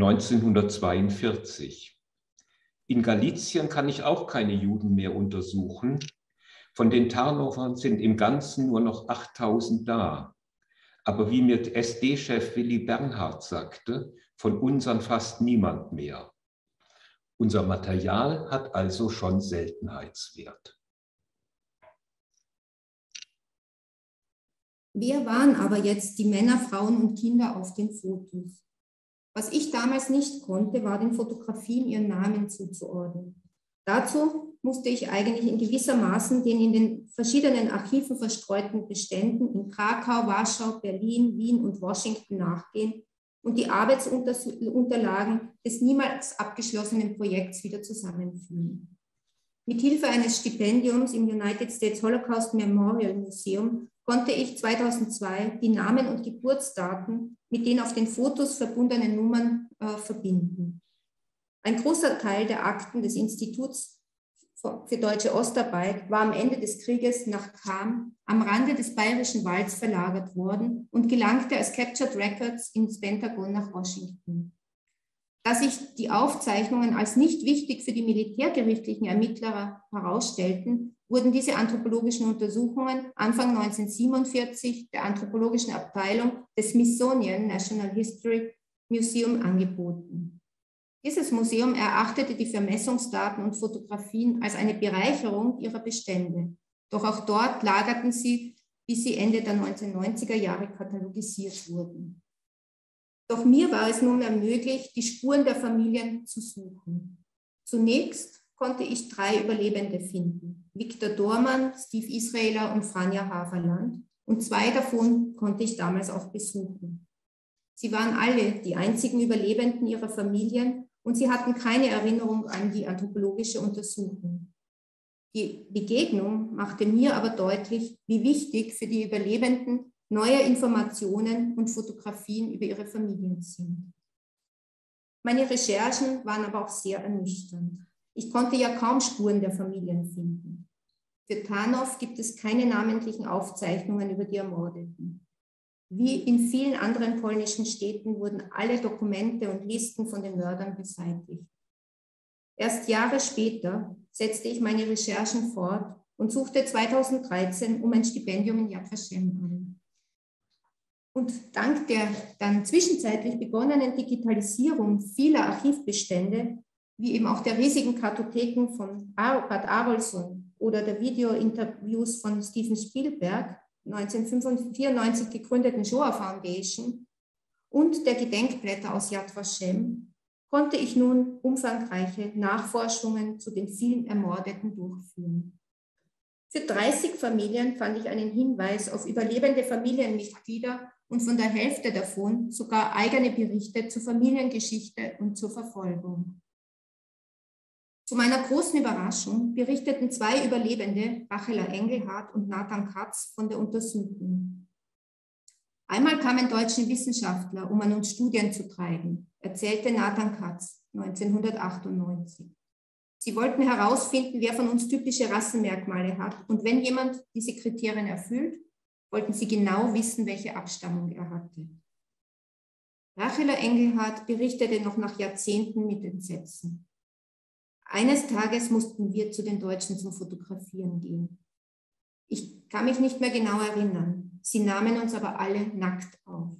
Speaker 3: 1942. In Galizien kann ich auch keine Juden mehr untersuchen. Von den Tarnowern sind im Ganzen nur noch 8.000 da. Aber wie mir SD-Chef Willy Bernhard sagte, von unseren fast niemand mehr. Unser Material hat also schon Seltenheitswert.
Speaker 4: Wer waren aber jetzt die Männer, Frauen und Kinder auf den Fotos? Was ich damals nicht konnte, war den Fotografien ihren Namen zuzuordnen. Dazu musste ich eigentlich in gewissermaßen den in den verschiedenen Archiven verstreuten Beständen in Krakau, Warschau, Berlin, Wien und Washington nachgehen und die Arbeitsunterlagen des niemals abgeschlossenen Projekts wieder zusammenführen. Mithilfe eines Stipendiums im United States Holocaust Memorial Museum konnte ich 2002 die Namen und Geburtsdaten mit den auf den Fotos verbundenen Nummern verbinden. Ein großer Teil der Akten des Instituts für Deutsche Ostarbeit war am Ende des Krieges nach Cham am Rande des Bayerischen Walds verlagert worden und gelangte als Captured Records ins Pentagon nach Washington. Da sich die Aufzeichnungen als nicht wichtig für die militärgerichtlichen Ermittler herausstellten, wurden diese anthropologischen Untersuchungen Anfang 1947 der anthropologischen Abteilung des Smithsonian National History Museum angeboten. Dieses Museum erachtete die Vermessungsdaten und Fotografien als eine Bereicherung ihrer Bestände. Doch auch dort lagerten sie, bis sie Ende der 1990er Jahre katalogisiert wurden. Doch mir war es nunmehr möglich, die Spuren der Familien zu suchen. Zunächst konnte ich 3 Überlebende finden: Viktor Dormann, Steve Israeler und Franja Haferland. Und 2 davon konnte ich damals auch besuchen. Sie waren alle die einzigen Überlebenden ihrer Familien und sie hatten keine Erinnerung an die anthropologische Untersuchung. Die Begegnung machte mir aber deutlich, wie wichtig für die Überlebenden neue Informationen und Fotografien über ihre Familien sind. Meine Recherchen waren aber auch sehr ernüchternd. Ich konnte ja kaum Spuren der Familien finden. Für Tarnow gibt es keine namentlichen Aufzeichnungen über die Ermordeten. Wie in vielen anderen polnischen Städten wurden alle Dokumente und Listen von den Mördern beseitigt. Erst Jahre später setzte ich meine Recherchen fort und suchte 2013 um ein Stipendium in Yad Vashem an. Und dank der dann zwischenzeitlich begonnenen Digitalisierung vieler Archivbestände, wie eben auch der riesigen Kartotheken von Bad Arolsson oder der Videointerviews von Steven Spielberg, 1994 gegründeten Shoah Foundation und der Gedenkblätter aus Yad Vashem, konnte ich nun umfangreiche Nachforschungen zu den vielen Ermordeten durchführen. Für 30 Familien fand ich einen Hinweis auf überlebende Familienmitglieder und von der Hälfte davon sogar eigene Berichte zur Familiengeschichte und zur Verfolgung. Zu meiner großen Überraschung berichteten 2 Überlebende, Rachela Engelhardt und Nathan Katz, von der Untersuchung. Einmal kamen deutsche Wissenschaftler, um an uns Studien zu treiben, erzählte Nathan Katz 1998. Sie wollten herausfinden, wer von uns typische Rassenmerkmale hat. Und wenn jemand diese Kriterien erfüllt, wollten sie genau wissen, welche Abstammung er hatte. Rachela Engelhardt berichtete noch nach Jahrzehnten mit Entsetzen. Eines Tages mussten wir zu den Deutschen zum Fotografieren gehen. Ich kann mich nicht mehr genau erinnern. Sie nahmen uns aber alle nackt auf.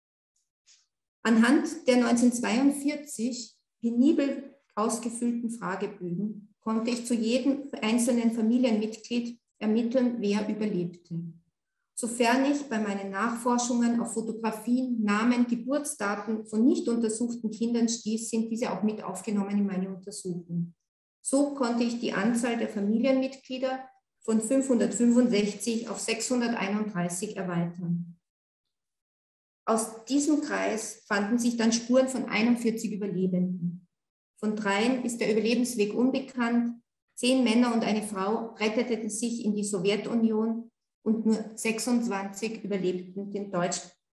Speaker 4: Anhand der 1942 penibel ausgefüllten Fragebögen konnte ich zu jedem einzelnen Familienmitglied ermitteln, wer überlebte. Sofern ich bei meinen Nachforschungen auf Fotografien, Namen, Geburtsdaten von nicht untersuchten Kindern stieß, sind diese auch mit aufgenommen in meine Untersuchung. So konnte ich die Anzahl der Familienmitglieder von 565 auf 631 erweitern. Aus diesem Kreis fanden sich dann Spuren von 41 Überlebenden. Von 3 ist der Überlebensweg unbekannt, 10 Männer und eine Frau retteten sich in die Sowjetunion und nur 26 überlebten den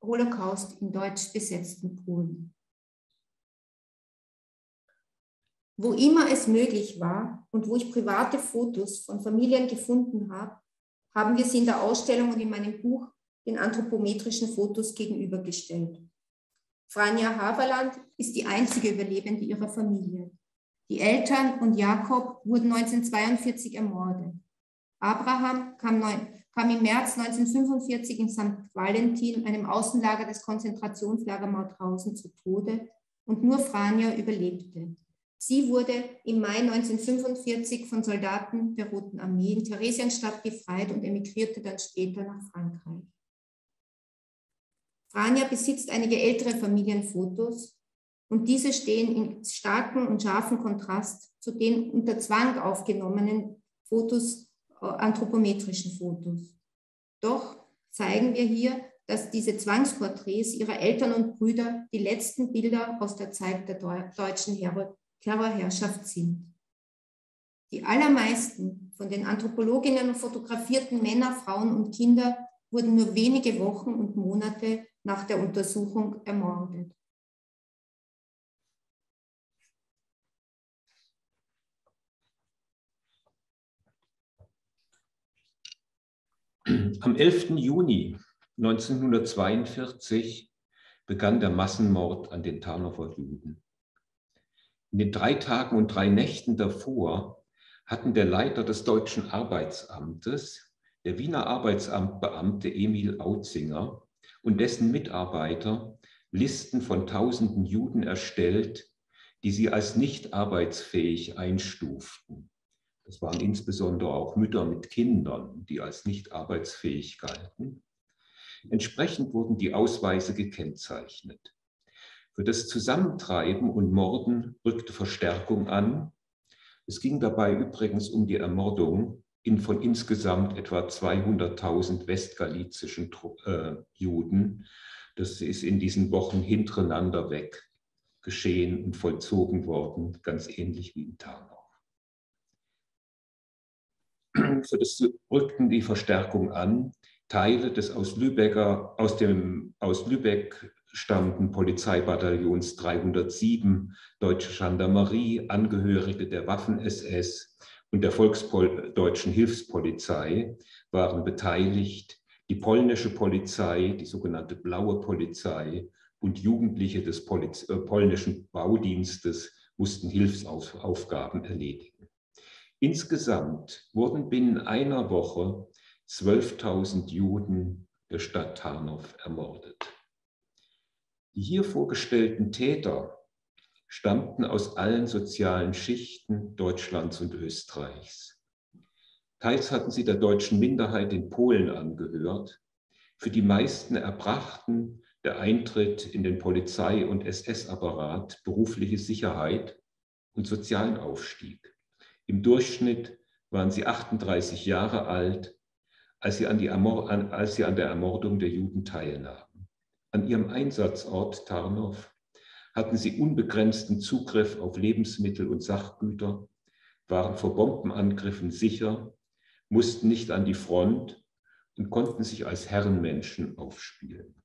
Speaker 4: Holocaust im deutsch besetzten Polen. Wo immer es möglich war und wo ich private Fotos von Familien gefunden habe, haben wir sie in der Ausstellung und in meinem Buch den anthropometrischen Fotos gegenübergestellt. Franja Haverland ist die einzige Überlebende ihrer Familie. Die Eltern und Jakob wurden 1942 ermordet. Abraham kam im März 1945 in St. Valentin, einem Außenlager des Konzentrationslager Mauthausen, zu Tode und nur Franja überlebte. Sie wurde im Mai 1945 von Soldaten der Roten Armee in Theresienstadt befreit und emigrierte dann später nach Frankreich. Franja besitzt einige ältere Familienfotos und diese stehen in starkem und scharfem Kontrast zu den unter Zwang aufgenommenen Fotos, anthropometrischen Fotos. Doch zeigen wir hier, dass diese Zwangsporträts ihrer Eltern und Brüder die letzten Bilder aus der Zeit der deutschen Terrorherrschaft sind. Die allermeisten von den Anthropologinnen fotografierten Männer, Frauen und Kinder wurden nur wenige Wochen und Monate nach der Untersuchung ermordet.
Speaker 3: Am 11. Juni 1942 begann der Massenmord an den Tarnower Juden. In den 3 Tagen und 3 Nächten davor hatten der Leiter des Deutschen Arbeitsamtes, der Wiener Arbeitsamtbeamte Emil Autzinger, und dessen Mitarbeiter Listen von Tausenden Juden erstellt, die sie als nicht arbeitsfähig einstuften. Das waren insbesondere auch Mütter mit Kindern, die als nicht arbeitsfähig galten. Entsprechend wurden die Ausweise gekennzeichnet. Für das Zusammentreiben und Morden rückte Verstärkung an. Es ging dabei übrigens um die Ermordung von insgesamt etwa 200.000 westgalizischen Juden. Das ist in diesen Wochen hintereinander weg geschehen und vollzogen worden, ganz ähnlich wie in Tarnow. Für das rückten die Verstärkung an. Teile des aus Lübeck stammenden Polizeibataillons 307, Deutsche Gendarmerie, Angehörige der Waffen-SS und der Volksdeutschen Hilfspolizei waren beteiligt. Die polnische Polizei, die sogenannte Blaue Polizei und Jugendliche des polnischen Baudienstes mussten Hilfsaufgaben erledigen. Insgesamt wurden binnen einer Woche 12.000 Juden der Stadt Tarnow ermordet. Die hier vorgestellten Täter stammten aus allen sozialen Schichten Deutschlands und Österreichs. Teils hatten sie der deutschen Minderheit in Polen angehört. Für die meisten erbrachten der Eintritt in den Polizei- und SS-Apparat berufliche Sicherheit und sozialen Aufstieg. Im Durchschnitt waren sie 38 Jahre alt, als sie an der Ermordung der Juden teilnahmen. An ihrem Einsatzort Tarnow hatten sie unbegrenzten Zugriff auf Lebensmittel und Sachgüter, waren vor Bombenangriffen sicher, mussten nicht an die Front und konnten sich als Herrenmenschen aufspielen.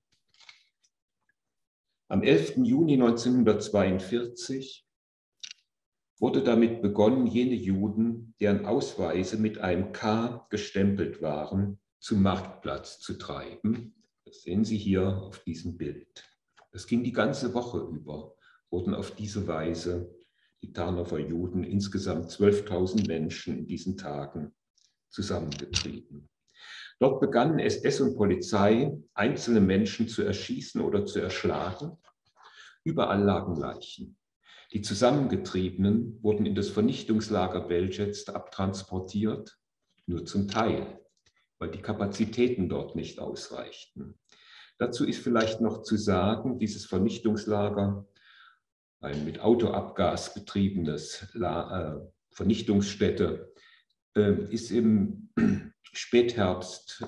Speaker 3: Am 11. Juni 1942 wurde damit begonnen, jene Juden, deren Ausweise mit einem K gestempelt waren, zum Marktplatz zu treiben. Das sehen Sie hier auf diesem Bild. Das ging die ganze Woche über, wurden auf diese Weise die Tarnower Juden, insgesamt 12.000 Menschen in diesen Tagen, zusammengetrieben. Dort begannen SS und Polizei, einzelne Menschen zu erschießen oder zu erschlagen. Überall lagen Leichen. Die Zusammengetriebenen wurden in das Vernichtungslager Belzec abtransportiert, nur zum Teil, weil die Kapazitäten dort nicht ausreichten. Dazu ist vielleicht noch zu sagen, dieses Vernichtungslager, ein mit Autoabgas betriebenes Vernichtungsstätte, ist im Spätherbst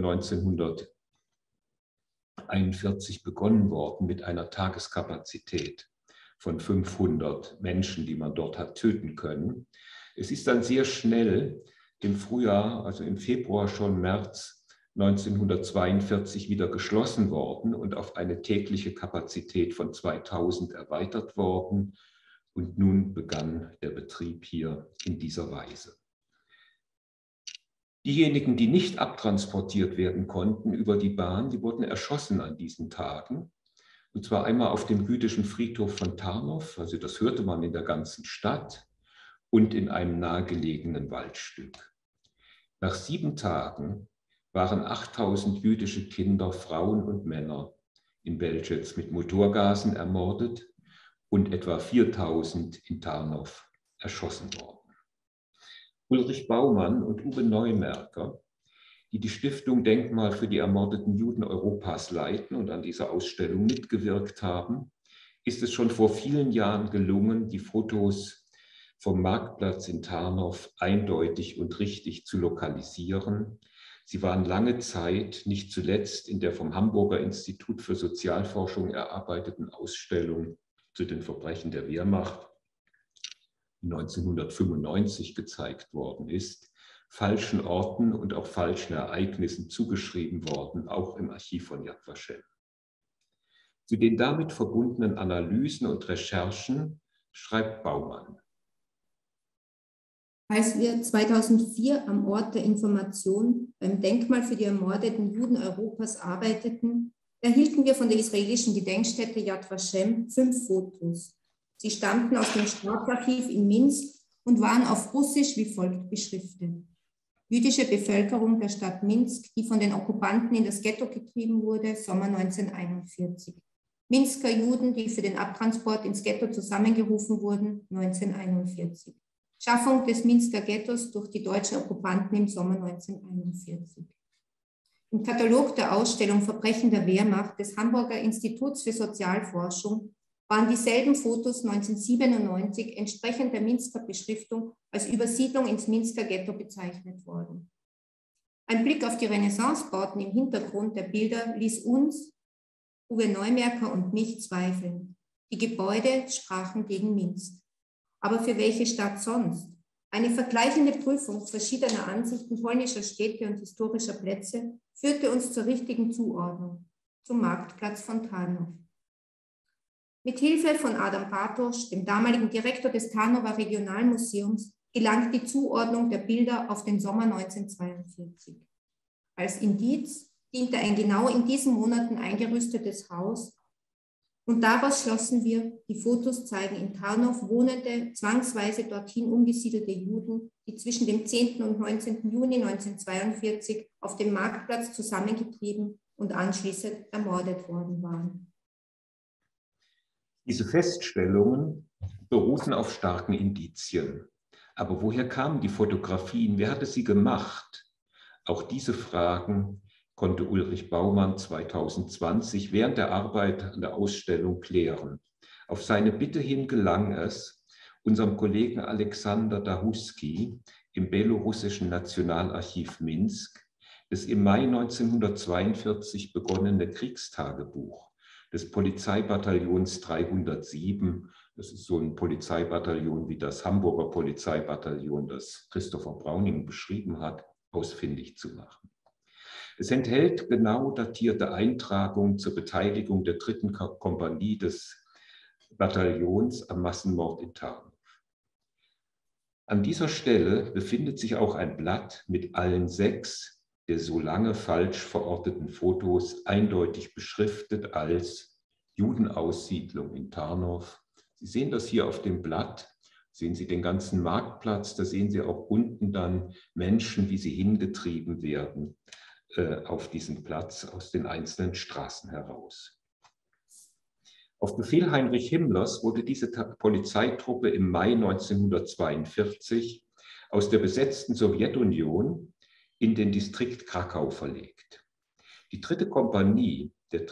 Speaker 3: 1941 begonnen worden mit einer Tageskapazität von 500 Menschen, die man dort hat töten können. Es ist dann sehr schnell im Frühjahr, also im Februar schon, März 1942 wieder geschlossen worden und auf eine tägliche Kapazität von 2000 erweitert worden. Und nun begann der Betrieb hier in dieser Weise. Diejenigen, die nicht abtransportiert werden konnten über die Bahn, die wurden erschossen an diesen Tagen. Und zwar einmal auf dem jüdischen Friedhof von Tarnow, also das hörte man in der ganzen Stadt, und in einem nahegelegenen Waldstück. Nach 7 Tagen waren 8000 jüdische Kinder, Frauen und Männer in Belzec mit Motorgasen ermordet und etwa 4000 in Tarnow erschossen worden. Ulrich Baumann und Uwe Neumerker, die die Stiftung Denkmal für die ermordeten Juden Europas leiten und an dieser Ausstellung mitgewirkt haben, ist es schon vor vielen Jahren gelungen, die Fotos vom Marktplatz in Tarnow eindeutig und richtig zu lokalisieren. Sie waren lange Zeit, nicht zuletzt in der vom Hamburger Institut für Sozialforschung erarbeiteten Ausstellung zu den Verbrechen der Wehrmacht, die 1995 gezeigt worden ist, falschen Orten und auch falschen Ereignissen zugeschrieben worden, auch im Archiv von Yad Vashem. Zu den damit verbundenen Analysen und Recherchen schreibt Baumann:
Speaker 4: Als wir 2004 am Ort der Information beim Denkmal für die ermordeten Juden Europas arbeiteten, erhielten wir von der israelischen Gedenkstätte Yad Vashem 5 Fotos. Sie stammten aus dem Staatsarchiv in Minsk und waren auf Russisch wie folgt beschriftet: Jüdische Bevölkerung der Stadt Minsk, die von den Okkupanten in das Ghetto getrieben wurde, Sommer 1941. Minsker Juden, die für den Abtransport ins Ghetto zusammengerufen wurden, 1941. Schaffung des Minsker Ghettos durch die deutschen Okkupanten im Sommer 1941. Im Katalog der Ausstellung Verbrechen der Wehrmacht des Hamburger Instituts für Sozialforschung waren dieselben Fotos 1997 entsprechend der Minsker Beschriftung als Übersiedlung ins Minsker Ghetto bezeichnet worden. Ein Blick auf die Renaissancebauten im Hintergrund der Bilder ließ uns, Uwe Neumerker und mich, zweifeln. Die Gebäude sprachen gegen Minsk. Aber für welche Stadt sonst? Eine vergleichende Prüfung verschiedener Ansichten polnischer Städte und historischer Plätze führte uns zur richtigen Zuordnung, zum Marktplatz von Tarnow. Mit Hilfe von Adam Bartosz, dem damaligen Direktor des Tarnower Regionalmuseums, gelang die Zuordnung der Bilder auf den Sommer 1942. Als Indiz diente ein genau in diesen Monaten eingerüstetes Haus, und daraus schlossen wir, die Fotos zeigen in Tarnow wohnende, zwangsweise dorthin umgesiedelte Juden, die zwischen dem 10. und 19. Juni 1942 auf dem Marktplatz zusammengetrieben und anschließend ermordet worden waren.
Speaker 3: Diese Feststellungen berufen auf starken Indizien. Aber woher kamen die Fotografien? Wer hatte sie gemacht? Auch diese Fragen konnte Ulrich Baumann 2020 während der Arbeit an der Ausstellung klären. Auf seine Bitte hin gelang es, unserem Kollegen Alexander Dahuski im belarussischen Nationalarchiv Minsk das im Mai 1942 begonnene Kriegstagebuch des Polizeibataillons 307, das ist so ein Polizeibataillon wie das Hamburger Polizeibataillon, das Christopher Brauning beschrieben hat, ausfindig zu machen. Es enthält genau datierte Eintragungen zur Beteiligung der 3. Kompanie des Bataillons am Massenmord in Tarnow. An dieser Stelle befindet sich auch ein Blatt mit allen 6 der so lange falsch verorteten Fotos eindeutig beschriftet als Judenaussiedlung in Tarnow. Sie sehen das hier auf dem Blatt, sehen Sie den ganzen Marktplatz, da sehen Sie auch unten dann Menschen, wie sie hingetrieben werden auf diesen Platz aus den einzelnen Straßen heraus. Auf Befehl Heinrich Himmlers wurde diese Polizeitruppe im Mai 1942 aus der besetzten Sowjetunion in den Distrikt Krakau verlegt. Die 3. Kompanie der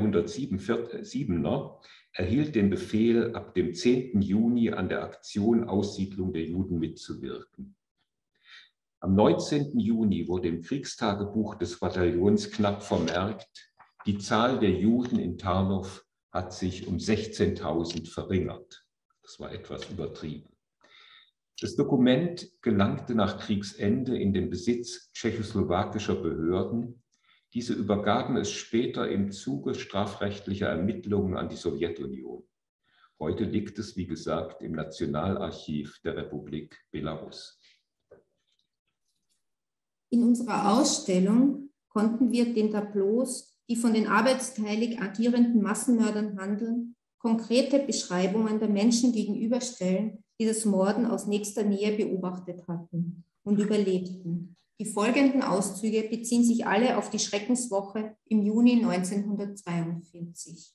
Speaker 3: 307er erhielt den Befehl, ab dem 10. Juni an der Aktion Aussiedlung der Juden mitzuwirken. Am 19. Juni wurde im Kriegstagebuch des Bataillons knapp vermerkt, die Zahl der Juden in Tarnow hat sich um 16.000 verringert. Das war etwas übertrieben. Das Dokument gelangte nach Kriegsende in den Besitz tschechoslowakischer Behörden. Diese übergaben es später im Zuge strafrechtlicher Ermittlungen an die Sowjetunion. Heute liegt es, wie gesagt, im Nationalarchiv der Republik Belarus.
Speaker 4: In unserer Ausstellung konnten wir den Tableaus, die von den arbeitsteilig agierenden Massenmördern handeln, konkrete Beschreibungen der Menschen gegenüberstellen, die das Morden aus nächster Nähe beobachtet hatten und überlebten. Die folgenden Auszüge beziehen sich alle auf die Schreckenswoche im Juni 1942.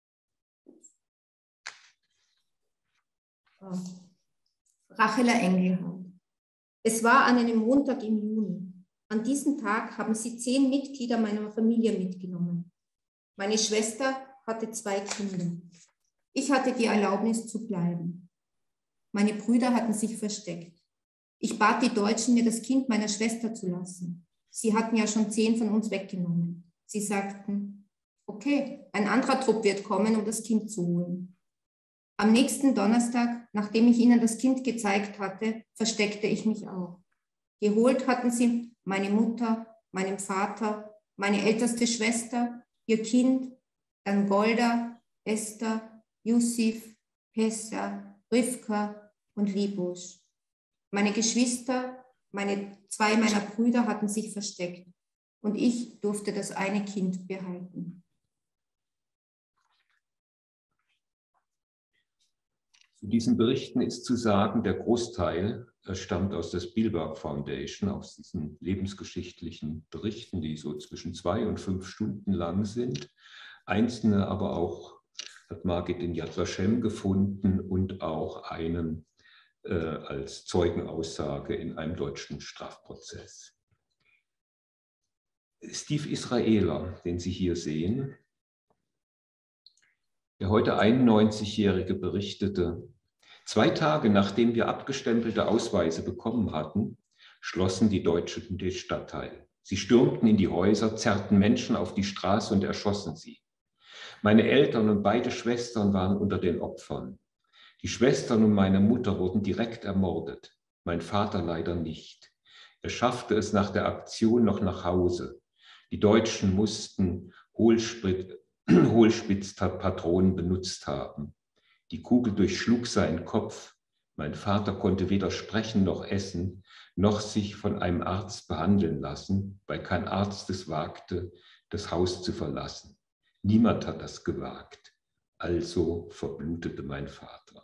Speaker 4: Rachela Engelhardt. Es war an einem Montag im Juni. An diesem Tag haben sie 10 Mitglieder meiner Familie mitgenommen. Meine Schwester hatte 2 Kinder. Ich hatte die Erlaubnis zu bleiben. Meine Brüder hatten sich versteckt. Ich bat die Deutschen, mir das Kind meiner Schwester zu lassen. Sie hatten ja schon 10 von uns weggenommen. Sie sagten, okay, ein anderer Trupp wird kommen, um das Kind zu holen. Am nächsten Donnerstag, nachdem ich ihnen das Kind gezeigt hatte, versteckte ich mich auch. Geholt hatten sie meine Mutter, meinen Vater, meine älteste Schwester, ihr Kind, dann Golda, Esther, Yusif, Pessa, Rivka und Libusch. Meine Geschwister, 2 meiner Brüder hatten sich versteckt und ich durfte das eine Kind behalten.
Speaker 3: Zu diesen Berichten ist zu sagen, der Großteil stammt aus der Spielberg Foundation, aus diesen lebensgeschichtlichen Berichten, die so zwischen 2 und 5 Stunden lang sind. Einzelne aber auch hat Margit in Yad Vashem gefunden und auch einen als Zeugenaussage in einem deutschen Strafprozess. Steve Israeler, den Sie hier sehen, der heute 91-Jährige berichtete, 2 Tage nachdem wir abgestempelte Ausweise bekommen hatten, schlossen die Deutschen den Stadtteil. Sie stürmten in die Häuser, zerrten Menschen auf die Straße und erschossen sie. Meine Eltern und beide Schwestern waren unter den Opfern. Die Schwestern und meine Mutter wurden direkt ermordet, mein Vater leider nicht. Er schaffte es nach der Aktion noch nach Hause. Die Deutschen mussten Hohlspitzpatronen benutzt haben. Die Kugel durchschlug seinen Kopf. Mein Vater konnte weder sprechen noch essen, noch sich von einem Arzt behandeln lassen, weil kein Arzt es wagte, das Haus zu verlassen. Niemand hat das gewagt. Also verblutete mein Vater.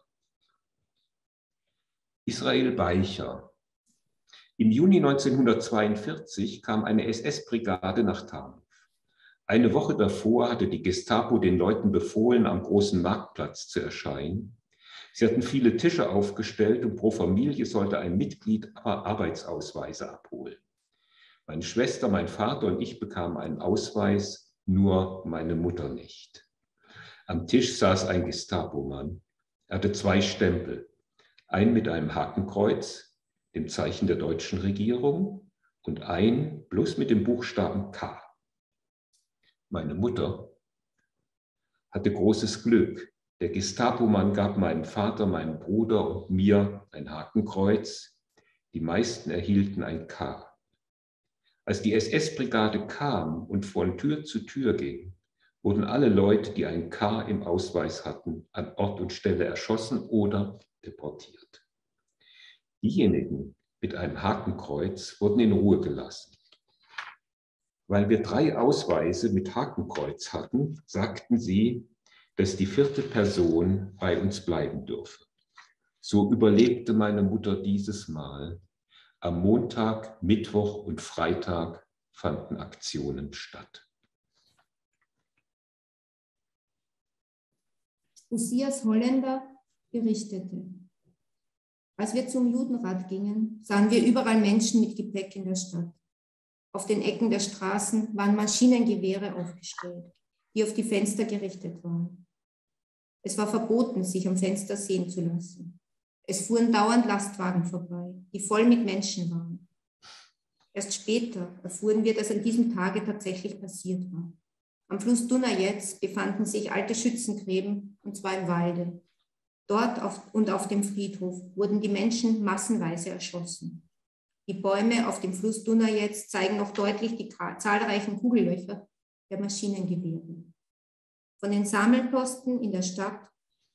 Speaker 3: Israel Beicher. Im Juni 1942 kam eine SS-Brigade nach Tarnow. Eine Woche davor hatte die Gestapo den Leuten befohlen, am großen Marktplatz zu erscheinen. Sie hatten viele Tische aufgestellt und pro Familie sollte ein Mitglied Arbeitsausweise abholen. Meine Schwester, mein Vater und ich bekamen einen Ausweis, nur meine Mutter nicht. Am Tisch saß ein Gestapo-Mann. Er hatte 2 Stempel. Einen mit einem Hakenkreuz, dem Zeichen der deutschen Regierung, und einen bloß mit dem Buchstaben K. Meine Mutter hatte großes Glück. Der Gestapo-Mann gab meinem Vater, meinem Bruder und mir ein Hakenkreuz. Die meisten erhielten ein K. Als die SS-Brigade kam und von Tür zu Tür ging, wurden alle Leute, die ein K im Ausweis hatten, an Ort und Stelle erschossen oder deportiert. Diejenigen mit einem Hakenkreuz wurden in Ruhe gelassen. Weil wir 3 Ausweise mit Hakenkreuz hatten, sagten sie, dass die 4. Person bei uns bleiben dürfe. So überlebte meine Mutter dieses Mal. Am Montag, Mittwoch und Freitag fanden Aktionen statt.
Speaker 4: Usias Holländer berichtete: Als wir zum Judenrat gingen, sahen wir überall Menschen mit Gepäck in der Stadt. Auf den Ecken der Straßen waren Maschinengewehre aufgestellt, die auf die Fenster gerichtet waren. Es war verboten, sich am Fenster sehen zu lassen. Es fuhren dauernd Lastwagen vorbei, die voll mit Menschen waren. Erst später erfuhren wir, dass an diesem Tage tatsächlich passiert war. Am Fluss Dunajec befanden sich alte Schützengräben, und zwar im Walde. Dort auf dem Friedhof wurden die Menschen massenweise erschossen. Die Bäume auf dem Fluss Dunajec zeigen noch deutlich die zahlreichen Kugellöcher der Maschinengewehre. Von den Sammelposten in der Stadt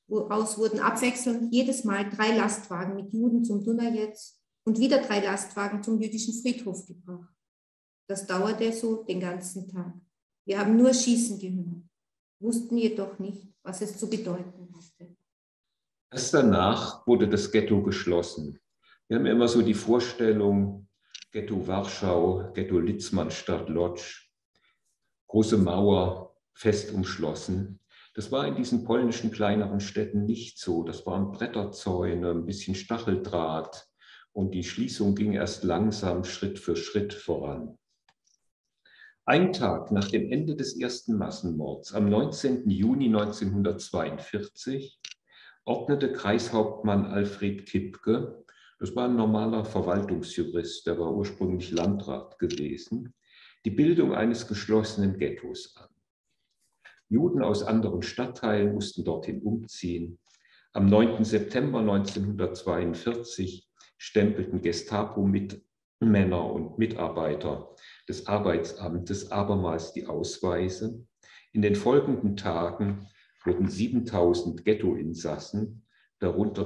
Speaker 4: woraus wurden abwechselnd jedes Mal 3 Lastwagen mit Juden zum Dunajec und wieder 3 Lastwagen zum jüdischen Friedhof gebracht. Das dauerte so den ganzen Tag. Wir haben nur Schießen gehört, wussten jedoch nicht, was es zu bedeuten hatte.
Speaker 3: Erst danach wurde das Ghetto geschlossen. Wir haben immer so die Vorstellung, Ghetto Warschau, Ghetto Litzmannstadt, Lodz, große Mauer, fest umschlossen. Das war in diesen polnischen kleineren Städten nicht so. Das waren Bretterzäune, ein bisschen Stacheldraht und die Schließung ging erst langsam Schritt für Schritt voran. Ein Tag nach dem Ende des ersten Massenmords, am 19. Juni 1942, ordnete Kreishauptmann Alfred Kipke, das war ein normaler Verwaltungsjurist, der war ursprünglich Landrat gewesen, die Bildung eines geschlossenen Ghettos an. Juden aus anderen Stadtteilen mussten dorthin umziehen. Am 9. September 1942 stempelten Gestapo-Männer und Mitarbeiter des Arbeitsamtes abermals die Ausweise. In den folgenden Tagen wurden 7.000 Ghettoinsassen, darunter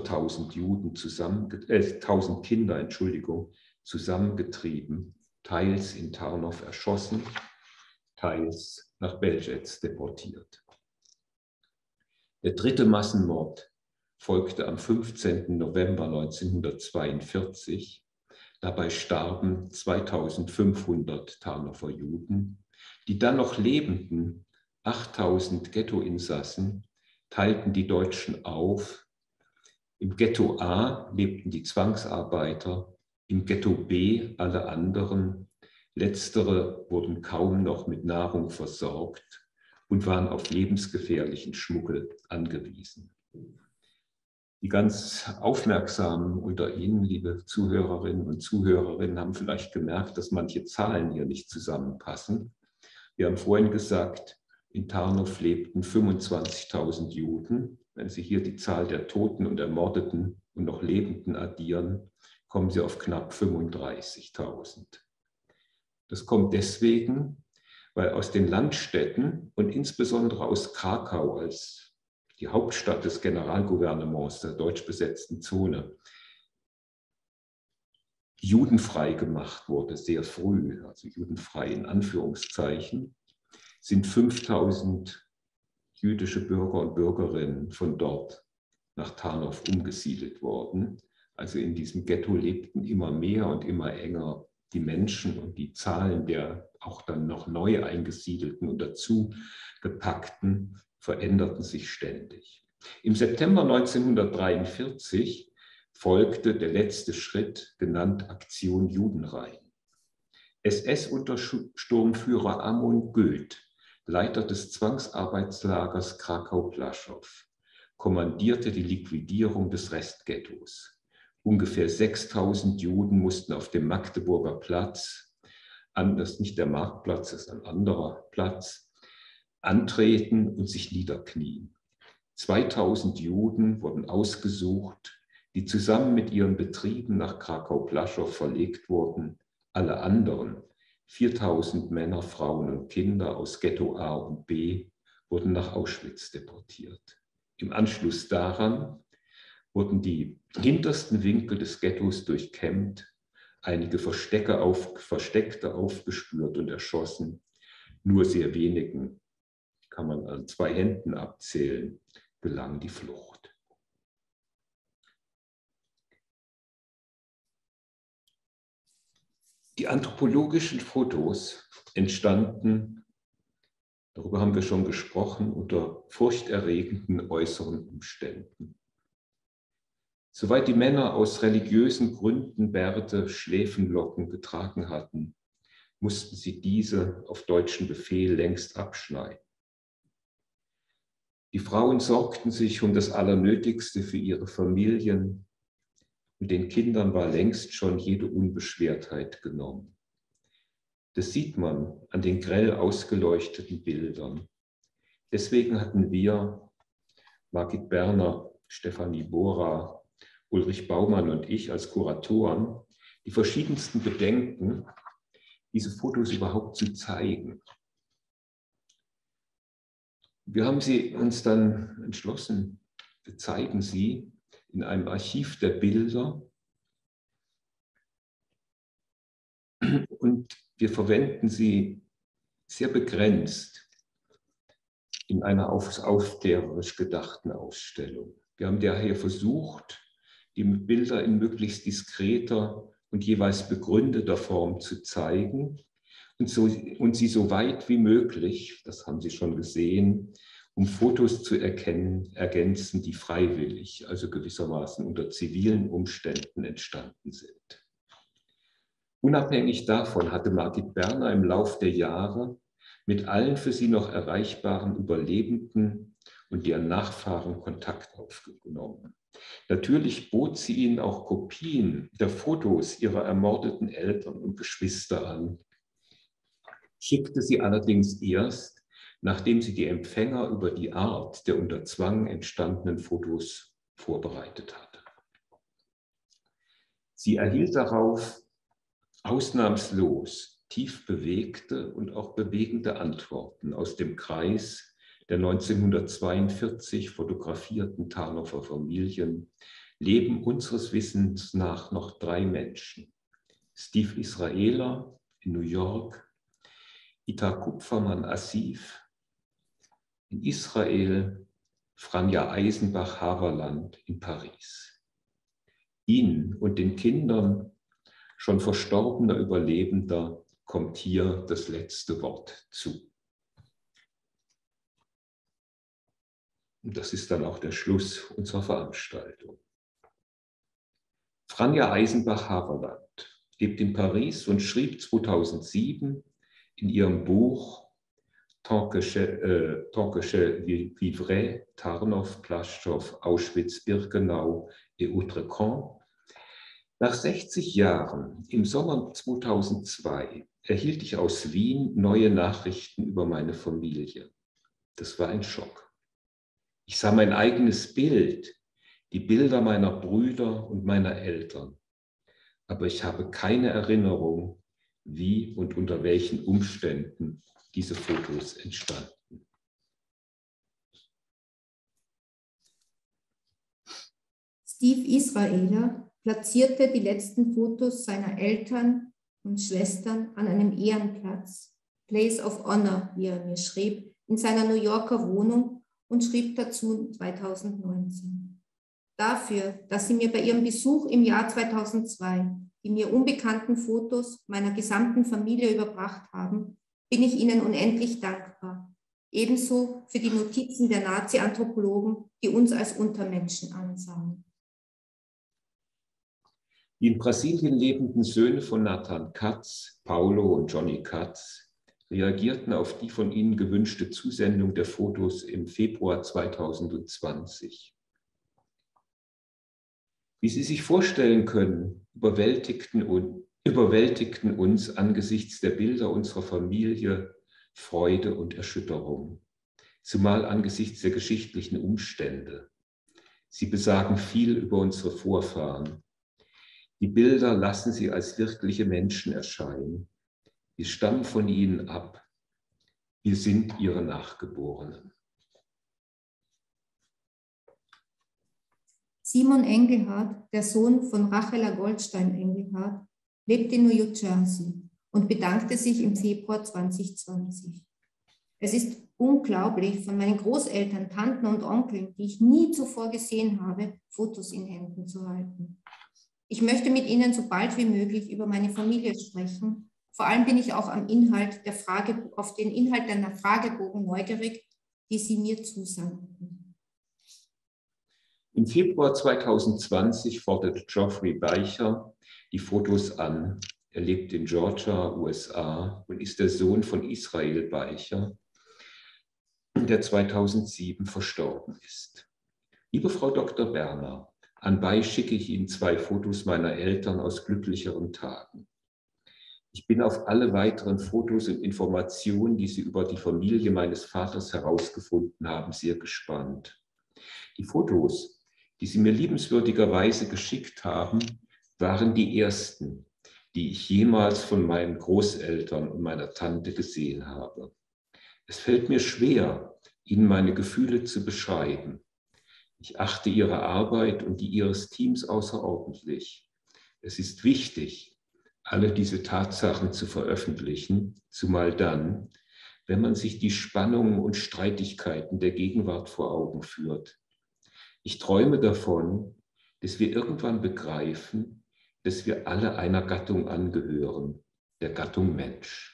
Speaker 3: 1.000 Kinder, zusammengetrieben, teils in Tarnow erschossen, teils nach Belzec deportiert. Der dritte Massenmord folgte am 15. November 1942. Dabei starben 2.500 Tarnower Juden. Die dann noch lebenden 8.000 Ghettoinsassen teilten die Deutschen auf. Im Ghetto A lebten die Zwangsarbeiter, im Ghetto B alle anderen. Letztere wurden kaum noch mit Nahrung versorgt und waren auf lebensgefährlichen Schmuggel angewiesen. Die ganz Aufmerksamen unter Ihnen, liebe Zuhörerinnen und Zuhörer, haben vielleicht gemerkt, dass manche Zahlen hier nicht zusammenpassen. Wir haben vorhin gesagt, in Tarnow lebten 25.000 Juden. Wenn Sie hier die Zahl der Toten und Ermordeten und noch Lebenden addieren, kommen Sie auf knapp 35.000. Das kommt deswegen, weil aus den Landstädten und insbesondere aus Krakau als die Hauptstadt des Generalgouvernements der deutsch besetzten Zone, judenfrei gemacht wurde, sehr früh, also judenfrei in Anführungszeichen, sind 5.000 jüdische Bürger und Bürgerinnen von dort nach Tarnow umgesiedelt worden. Also in diesem Ghetto lebten immer mehr und immer enger die Menschen und die Zahlen der auch dann noch neu eingesiedelten und dazu gepackten veränderten sich ständig. Im September 1943 folgte der letzte Schritt, genannt Aktion Judenrein. SS-Untersturmführer Amon Goeth, Leiter des Zwangsarbeitslagers Krakau-Plaszow, kommandierte die Liquidierung des Restghettos. Ungefähr 6.000 Juden mussten auf dem Magdeburger Platz, das ist nicht der Marktplatz, das ist ein anderer Platz, antreten und sich niederknien. 2.000 Juden wurden ausgesucht, die zusammen mit ihren Betrieben nach Krakau-Plaszow verlegt wurden. Alle anderen, 4.000 Männer, Frauen und Kinder aus Ghetto A und B, wurden nach Auschwitz deportiert. Im Anschluss daran wurden die hintersten Winkel des Ghettos durchkämmt, einige Versteckte aufgespürt und erschossen. Nur sehr wenigen, kann man an 2 Händen abzählen, gelang die Flucht. Die anthropologischen Fotos entstanden, darüber haben wir schon gesprochen, unter furchterregenden äußeren Umständen. Soweit die Männer aus religiösen Gründen Bärte, Schläfenlocken getragen hatten, mussten sie diese auf deutschen Befehl längst abschneiden. Die Frauen sorgten sich um das Allernötigste für ihre Familien und den Kindern war längst schon jede Unbeschwertheit genommen. Das sieht man an den grell ausgeleuchteten Bildern. Deswegen hatten wir, Margit Berner, Stefanie Bora, Ulrich Baumann und ich als Kuratoren, die verschiedensten Bedenken, diese Fotos überhaupt zu zeigen. Wir haben sie uns dann entschlossen, Wir zeigen sie in einem Archiv der Bilder und wir verwenden sie sehr begrenzt in einer aufklärerisch gedachten Ausstellung. Wir haben daher versucht, die Bilder in möglichst diskreter und jeweils begründeter Form zu zeigen und sie so weit wie möglich, das haben Sie schon gesehen, um Fotos zu ergänzen, die freiwillig, also gewissermaßen unter zivilen Umständen entstanden sind. Unabhängig davon hatte Margit Berner im Lauf der Jahre mit allen für sie noch erreichbaren Überlebenden und deren Nachfahren Kontakt aufgenommen. Natürlich bot sie ihnen auch Kopien der Fotos ihrer ermordeten Eltern und Geschwister an, schickte sie allerdings erst, nachdem sie die Empfänger über die Art der unter Zwang entstandenen Fotos vorbereitet hatte. Sie erhielt darauf ausnahmslos tief bewegte und auch bewegende Antworten aus dem Kreis der 1942 fotografierten Tarnower Familien leben unseres Wissens nach noch 3 Menschen. Steve Israeler in New York, Ita Kupfermann-Asif in Israel, Franja Eisenbach-Haverland in Paris. Ihnen und den Kindern schon verstorbener Überlebender kommt hier das letzte Wort zu. Und das ist dann auch der Schluss unserer Veranstaltung. Franja Eisenbach-Haverland lebt in Paris und schrieb 2007 in ihrem Buch Tant que je vivrai, Tarnow, Plaszow, Auschwitz, Birkenau et Outrecan. Nach 60 Jahren, im Sommer 2002, erhielt ich aus Wien neue Nachrichten über meine Familie. Das war ein Schock. Ich sah mein eigenes Bild, die Bilder meiner Brüder und meiner Eltern. Aber ich habe keine Erinnerung, wie und unter welchen Umständen diese Fotos entstanden.
Speaker 4: Steve Israeler platzierte die letzten Fotos seiner Eltern und Schwestern an einem Ehrenplatz, Place of Honor, wie er mir schrieb, in seiner New Yorker Wohnung und schrieb dazu 2019. Dafür, dass sie mir bei ihrem Besuch im Jahr 2002 die mir unbekannten Fotos meiner gesamten Familie überbracht haben, bin ich ihnen unendlich dankbar. Ebenso für die Notizen der Nazi-Anthropologen, die uns als Untermenschen ansahen.
Speaker 3: Die in Brasilien lebenden Söhne von Nathan Katz, Paulo und Johnny Katz, reagierten auf die von ihnen gewünschte Zusendung der Fotos im Februar 2020. Wie Sie sich vorstellen können, überwältigten uns angesichts der Bilder unserer Familie Freude und Erschütterung, zumal angesichts der geschichtlichen Umstände. Sie besagen viel über unsere Vorfahren. Die Bilder lassen sie als wirkliche Menschen erscheinen. Wir stammen von ihnen ab. Wir sind ihre Nachgeborenen.
Speaker 4: Simon Engelhardt, der Sohn von Rachela Goldstein-Engelhardt, lebt in New Jersey und bedankte sich im Februar 2020. Es ist unglaublich, von meinen Großeltern, Tanten und Onkeln, die ich nie zuvor gesehen habe, Fotos in Händen zu halten. Ich möchte mit Ihnen so bald wie möglich über meine Familie sprechen. Vor allem bin ich auch auf den Inhalt der Fragebogen neugierig, die Sie mir zusandten.
Speaker 3: Im Februar 2020 forderte Geoffrey Beicher die Fotos an. Er lebt in Georgia, USA und ist der Sohn von Israel Beicher, der 2007 verstorben ist. Liebe Frau Dr. Berner, anbei schicke ich Ihnen 2 Fotos meiner Eltern aus glücklicheren Tagen. Ich bin auf alle weiteren Fotos und Informationen, die Sie über die Familie meines Vaters herausgefunden haben, sehr gespannt. Die Fotos, die Sie mir liebenswürdigerweise geschickt haben, waren die ersten, die ich jemals von meinen Großeltern und meiner Tante gesehen habe. Es fällt mir schwer, Ihnen meine Gefühle zu beschreiben. Ich achte Ihre Arbeit und die Ihres Teams außerordentlich. Es ist wichtig, alle diese Tatsachen zu veröffentlichen, zumal dann, wenn man sich die Spannungen und Streitigkeiten der Gegenwart vor Augen führt. Ich träume davon, dass wir irgendwann begreifen, dass wir alle einer Gattung angehören, der Gattung Mensch.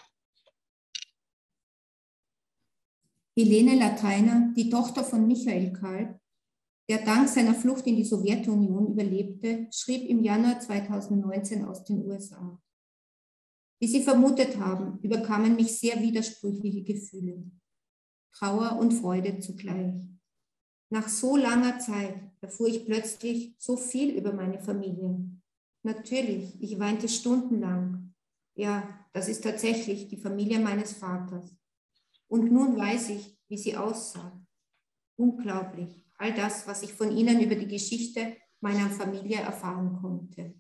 Speaker 4: Helene Lateiner, die Tochter von Michael Kalb, der dank seiner Flucht in die Sowjetunion überlebte, schrieb im Januar 2019 aus den USA. Wie Sie vermutet haben, überkamen mich sehr widersprüchliche Gefühle. Trauer und Freude zugleich. Nach so langer Zeit erfuhr ich plötzlich so viel über meine Familie. Natürlich, ich weinte stundenlang. Ja, das ist tatsächlich die Familie meines Vaters. Und nun weiß ich, wie sie aussah. Unglaublich, all das, was ich von Ihnen über die Geschichte meiner Familie erfahren konnte.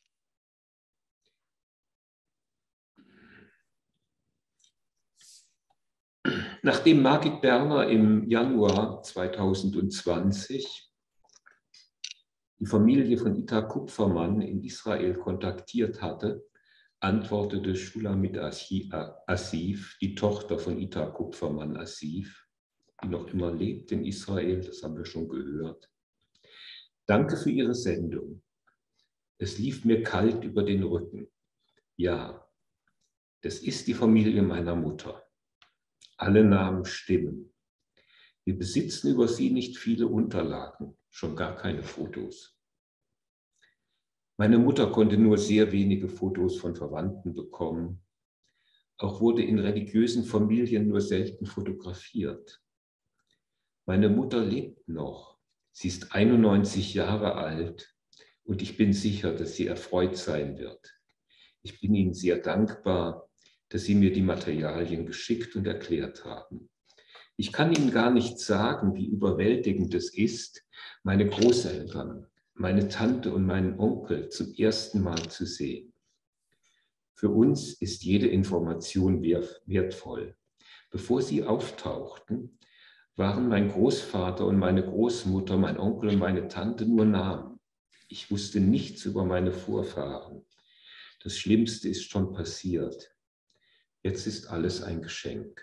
Speaker 3: Nachdem Margit Berner im Januar 2020 die Familie von Ita Kupfermann in Israel kontaktiert hatte, antwortete Shulamit Asif, die Tochter von Ita Kupfermann Asif, die noch immer lebt in Israel, das haben wir schon gehört. Danke für Ihre Sendung. Es lief mir kalt über den Rücken. Ja, das ist die Familie meiner Mutter. Alle Namen stimmen. Wir besitzen über sie nicht viele Unterlagen, schon gar keine Fotos. Meine Mutter konnte nur sehr wenige Fotos von Verwandten bekommen. Auch wurde in religiösen Familien nur selten fotografiert. Meine Mutter lebt noch. Sie ist 91 Jahre alt und ich bin sicher, dass sie erfreut sein wird. Ich bin Ihnen sehr dankbar, dass Sie mir die Materialien geschickt und erklärt haben. Ich kann Ihnen gar nicht sagen, wie überwältigend es ist, meine Großeltern, meine Tante und meinen Onkel zum ersten Mal zu sehen. Für uns ist jede Information wertvoll. Bevor sie auftauchten, waren mein Großvater und meine Großmutter, mein Onkel und meine Tante nur Namen. Ich wusste nichts über meine Vorfahren. Das Schlimmste ist schon passiert. Jetzt ist alles ein Geschenk.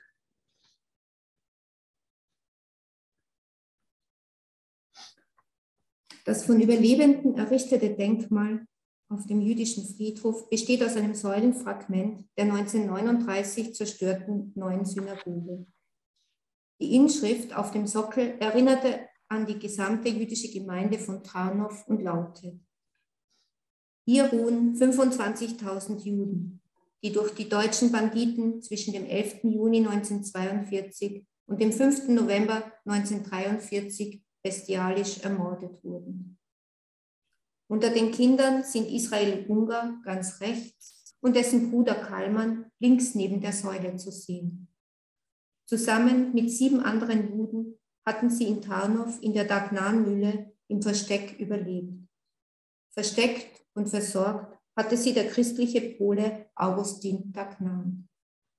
Speaker 4: Das von Überlebenden errichtete Denkmal auf dem jüdischen Friedhof besteht aus einem Säulenfragment der 1939 zerstörten neuen Synagoge. Die Inschrift auf dem Sockel erinnerte an die gesamte jüdische Gemeinde von Tarnow und lautet: Hier ruhen 25.000 Juden, die durch die deutschen Banditen zwischen dem 11. Juni 1942 und dem 5. November 1943 bestialisch ermordet wurden. Unter den Kindern sind Israel Unger ganz rechts und dessen Bruder Kalman links neben der Säule zu sehen. Zusammen mit 7 anderen Juden hatten sie in Tarnow in der Dagnan-Mühle im Versteck überlebt. Versteckt und versorgt hatte sie der christliche Pole Augustin Dagnan.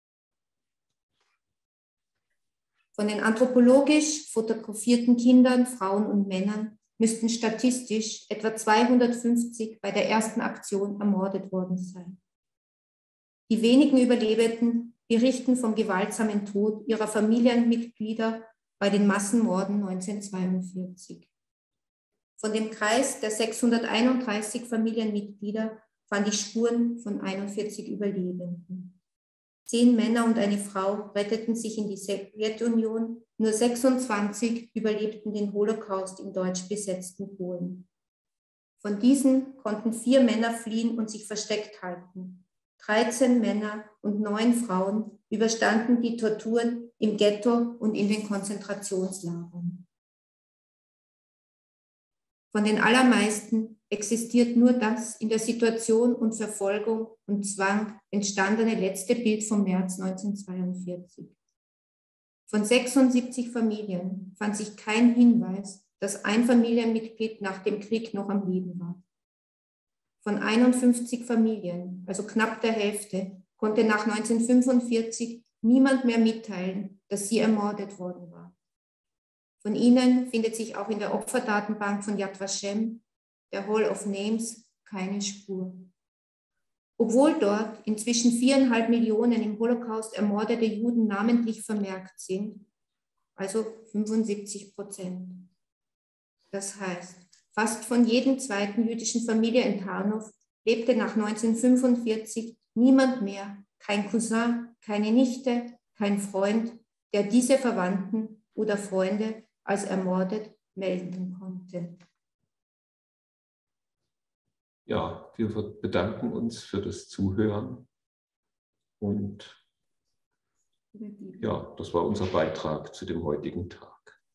Speaker 4: Von den anthropologisch fotografierten Kindern, Frauen und Männern müssten statistisch etwa 250 bei der ersten Aktion ermordet worden sein. Die wenigen Überlebenden berichten vom gewaltsamen Tod ihrer Familienmitglieder bei den Massenmorden 1942. Von dem Kreis der 631 Familienmitglieder fand ich Spuren von 41 Überlebenden. 10 Männer und eine Frau retteten sich in die Sowjetunion, nur 26 überlebten den Holocaust im deutsch besetzten Polen. Von diesen konnten 4 Männer fliehen und sich versteckt halten. 13 Männer und 9 Frauen überstanden die Torturen im Ghetto und in den Konzentrationslagern. Von den allermeisten existiert nur das in der Situation und Verfolgung und Zwang entstandene letzte Bild vom März 1942. Von 76 Familien fand sich kein Hinweis, dass ein Familienmitglied nach dem Krieg noch am Leben war. Von 51 Familien, also knapp der Hälfte, konnte nach 1945 niemand mehr mitteilen, dass sie ermordet worden war. Von ihnen findet sich auch in der Opferdatenbank von Yad Vashem, der Hall of Names, keine Spur. Obwohl dort inzwischen 4,5 Millionen im Holocaust ermordete Juden namentlich vermerkt sind, also 75%. Das heißt, fast von jedem zweiten jüdischen Familie in Tarnow lebte nach 1945 niemand mehr, kein Cousin, keine Nichte, kein Freund, der diese Verwandten oder Freunde als ermordet melden konnte.
Speaker 3: Ja, wir bedanken uns für das Zuhören und ja, das war unser Beitrag zu dem heutigen Tag.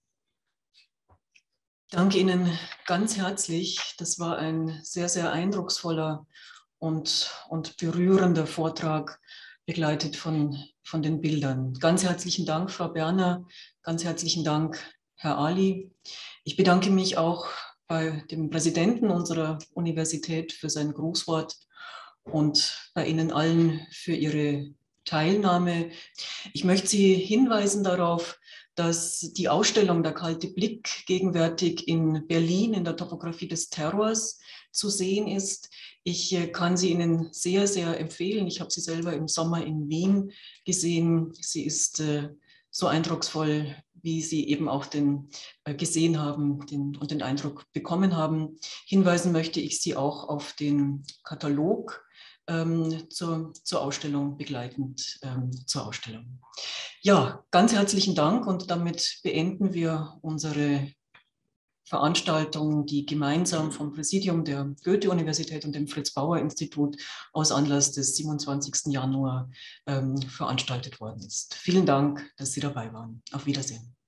Speaker 2: Danke Ihnen ganz herzlich. Das war ein sehr, sehr eindrucksvoller und berührender Vortrag, begleitet von den Bildern. Ganz herzlichen Dank, Frau Berner. Ganz herzlichen Dank, Herr Ali. Ich bedanke mich auch bei dem Präsidenten unserer Universität für sein Grußwort und bei Ihnen allen für Ihre Teilnahme. Ich möchte Sie hinweisen darauf, dass die Ausstellung Der kalte Blick gegenwärtig in Berlin in der Topographie des Terrors zu sehen ist. Ich kann sie Ihnen sehr, sehr empfehlen. Ich habe sie selber im Sommer in Wien gesehen. Sie ist so eindrucksvoll, wie Sie eben auch gesehen haben und den Eindruck bekommen haben. Hinweisen möchte ich Sie auch auf den Katalog zur Ausstellung, begleitend zur Ausstellung. Ja, ganz herzlichen Dank und damit beenden wir unsere Veranstaltung, die gemeinsam vom Präsidium der Goethe-Universität und dem Fritz-Bauer-Institut aus Anlass des 27. Januar veranstaltet worden ist. Vielen Dank, dass Sie dabei waren. Auf Wiedersehen.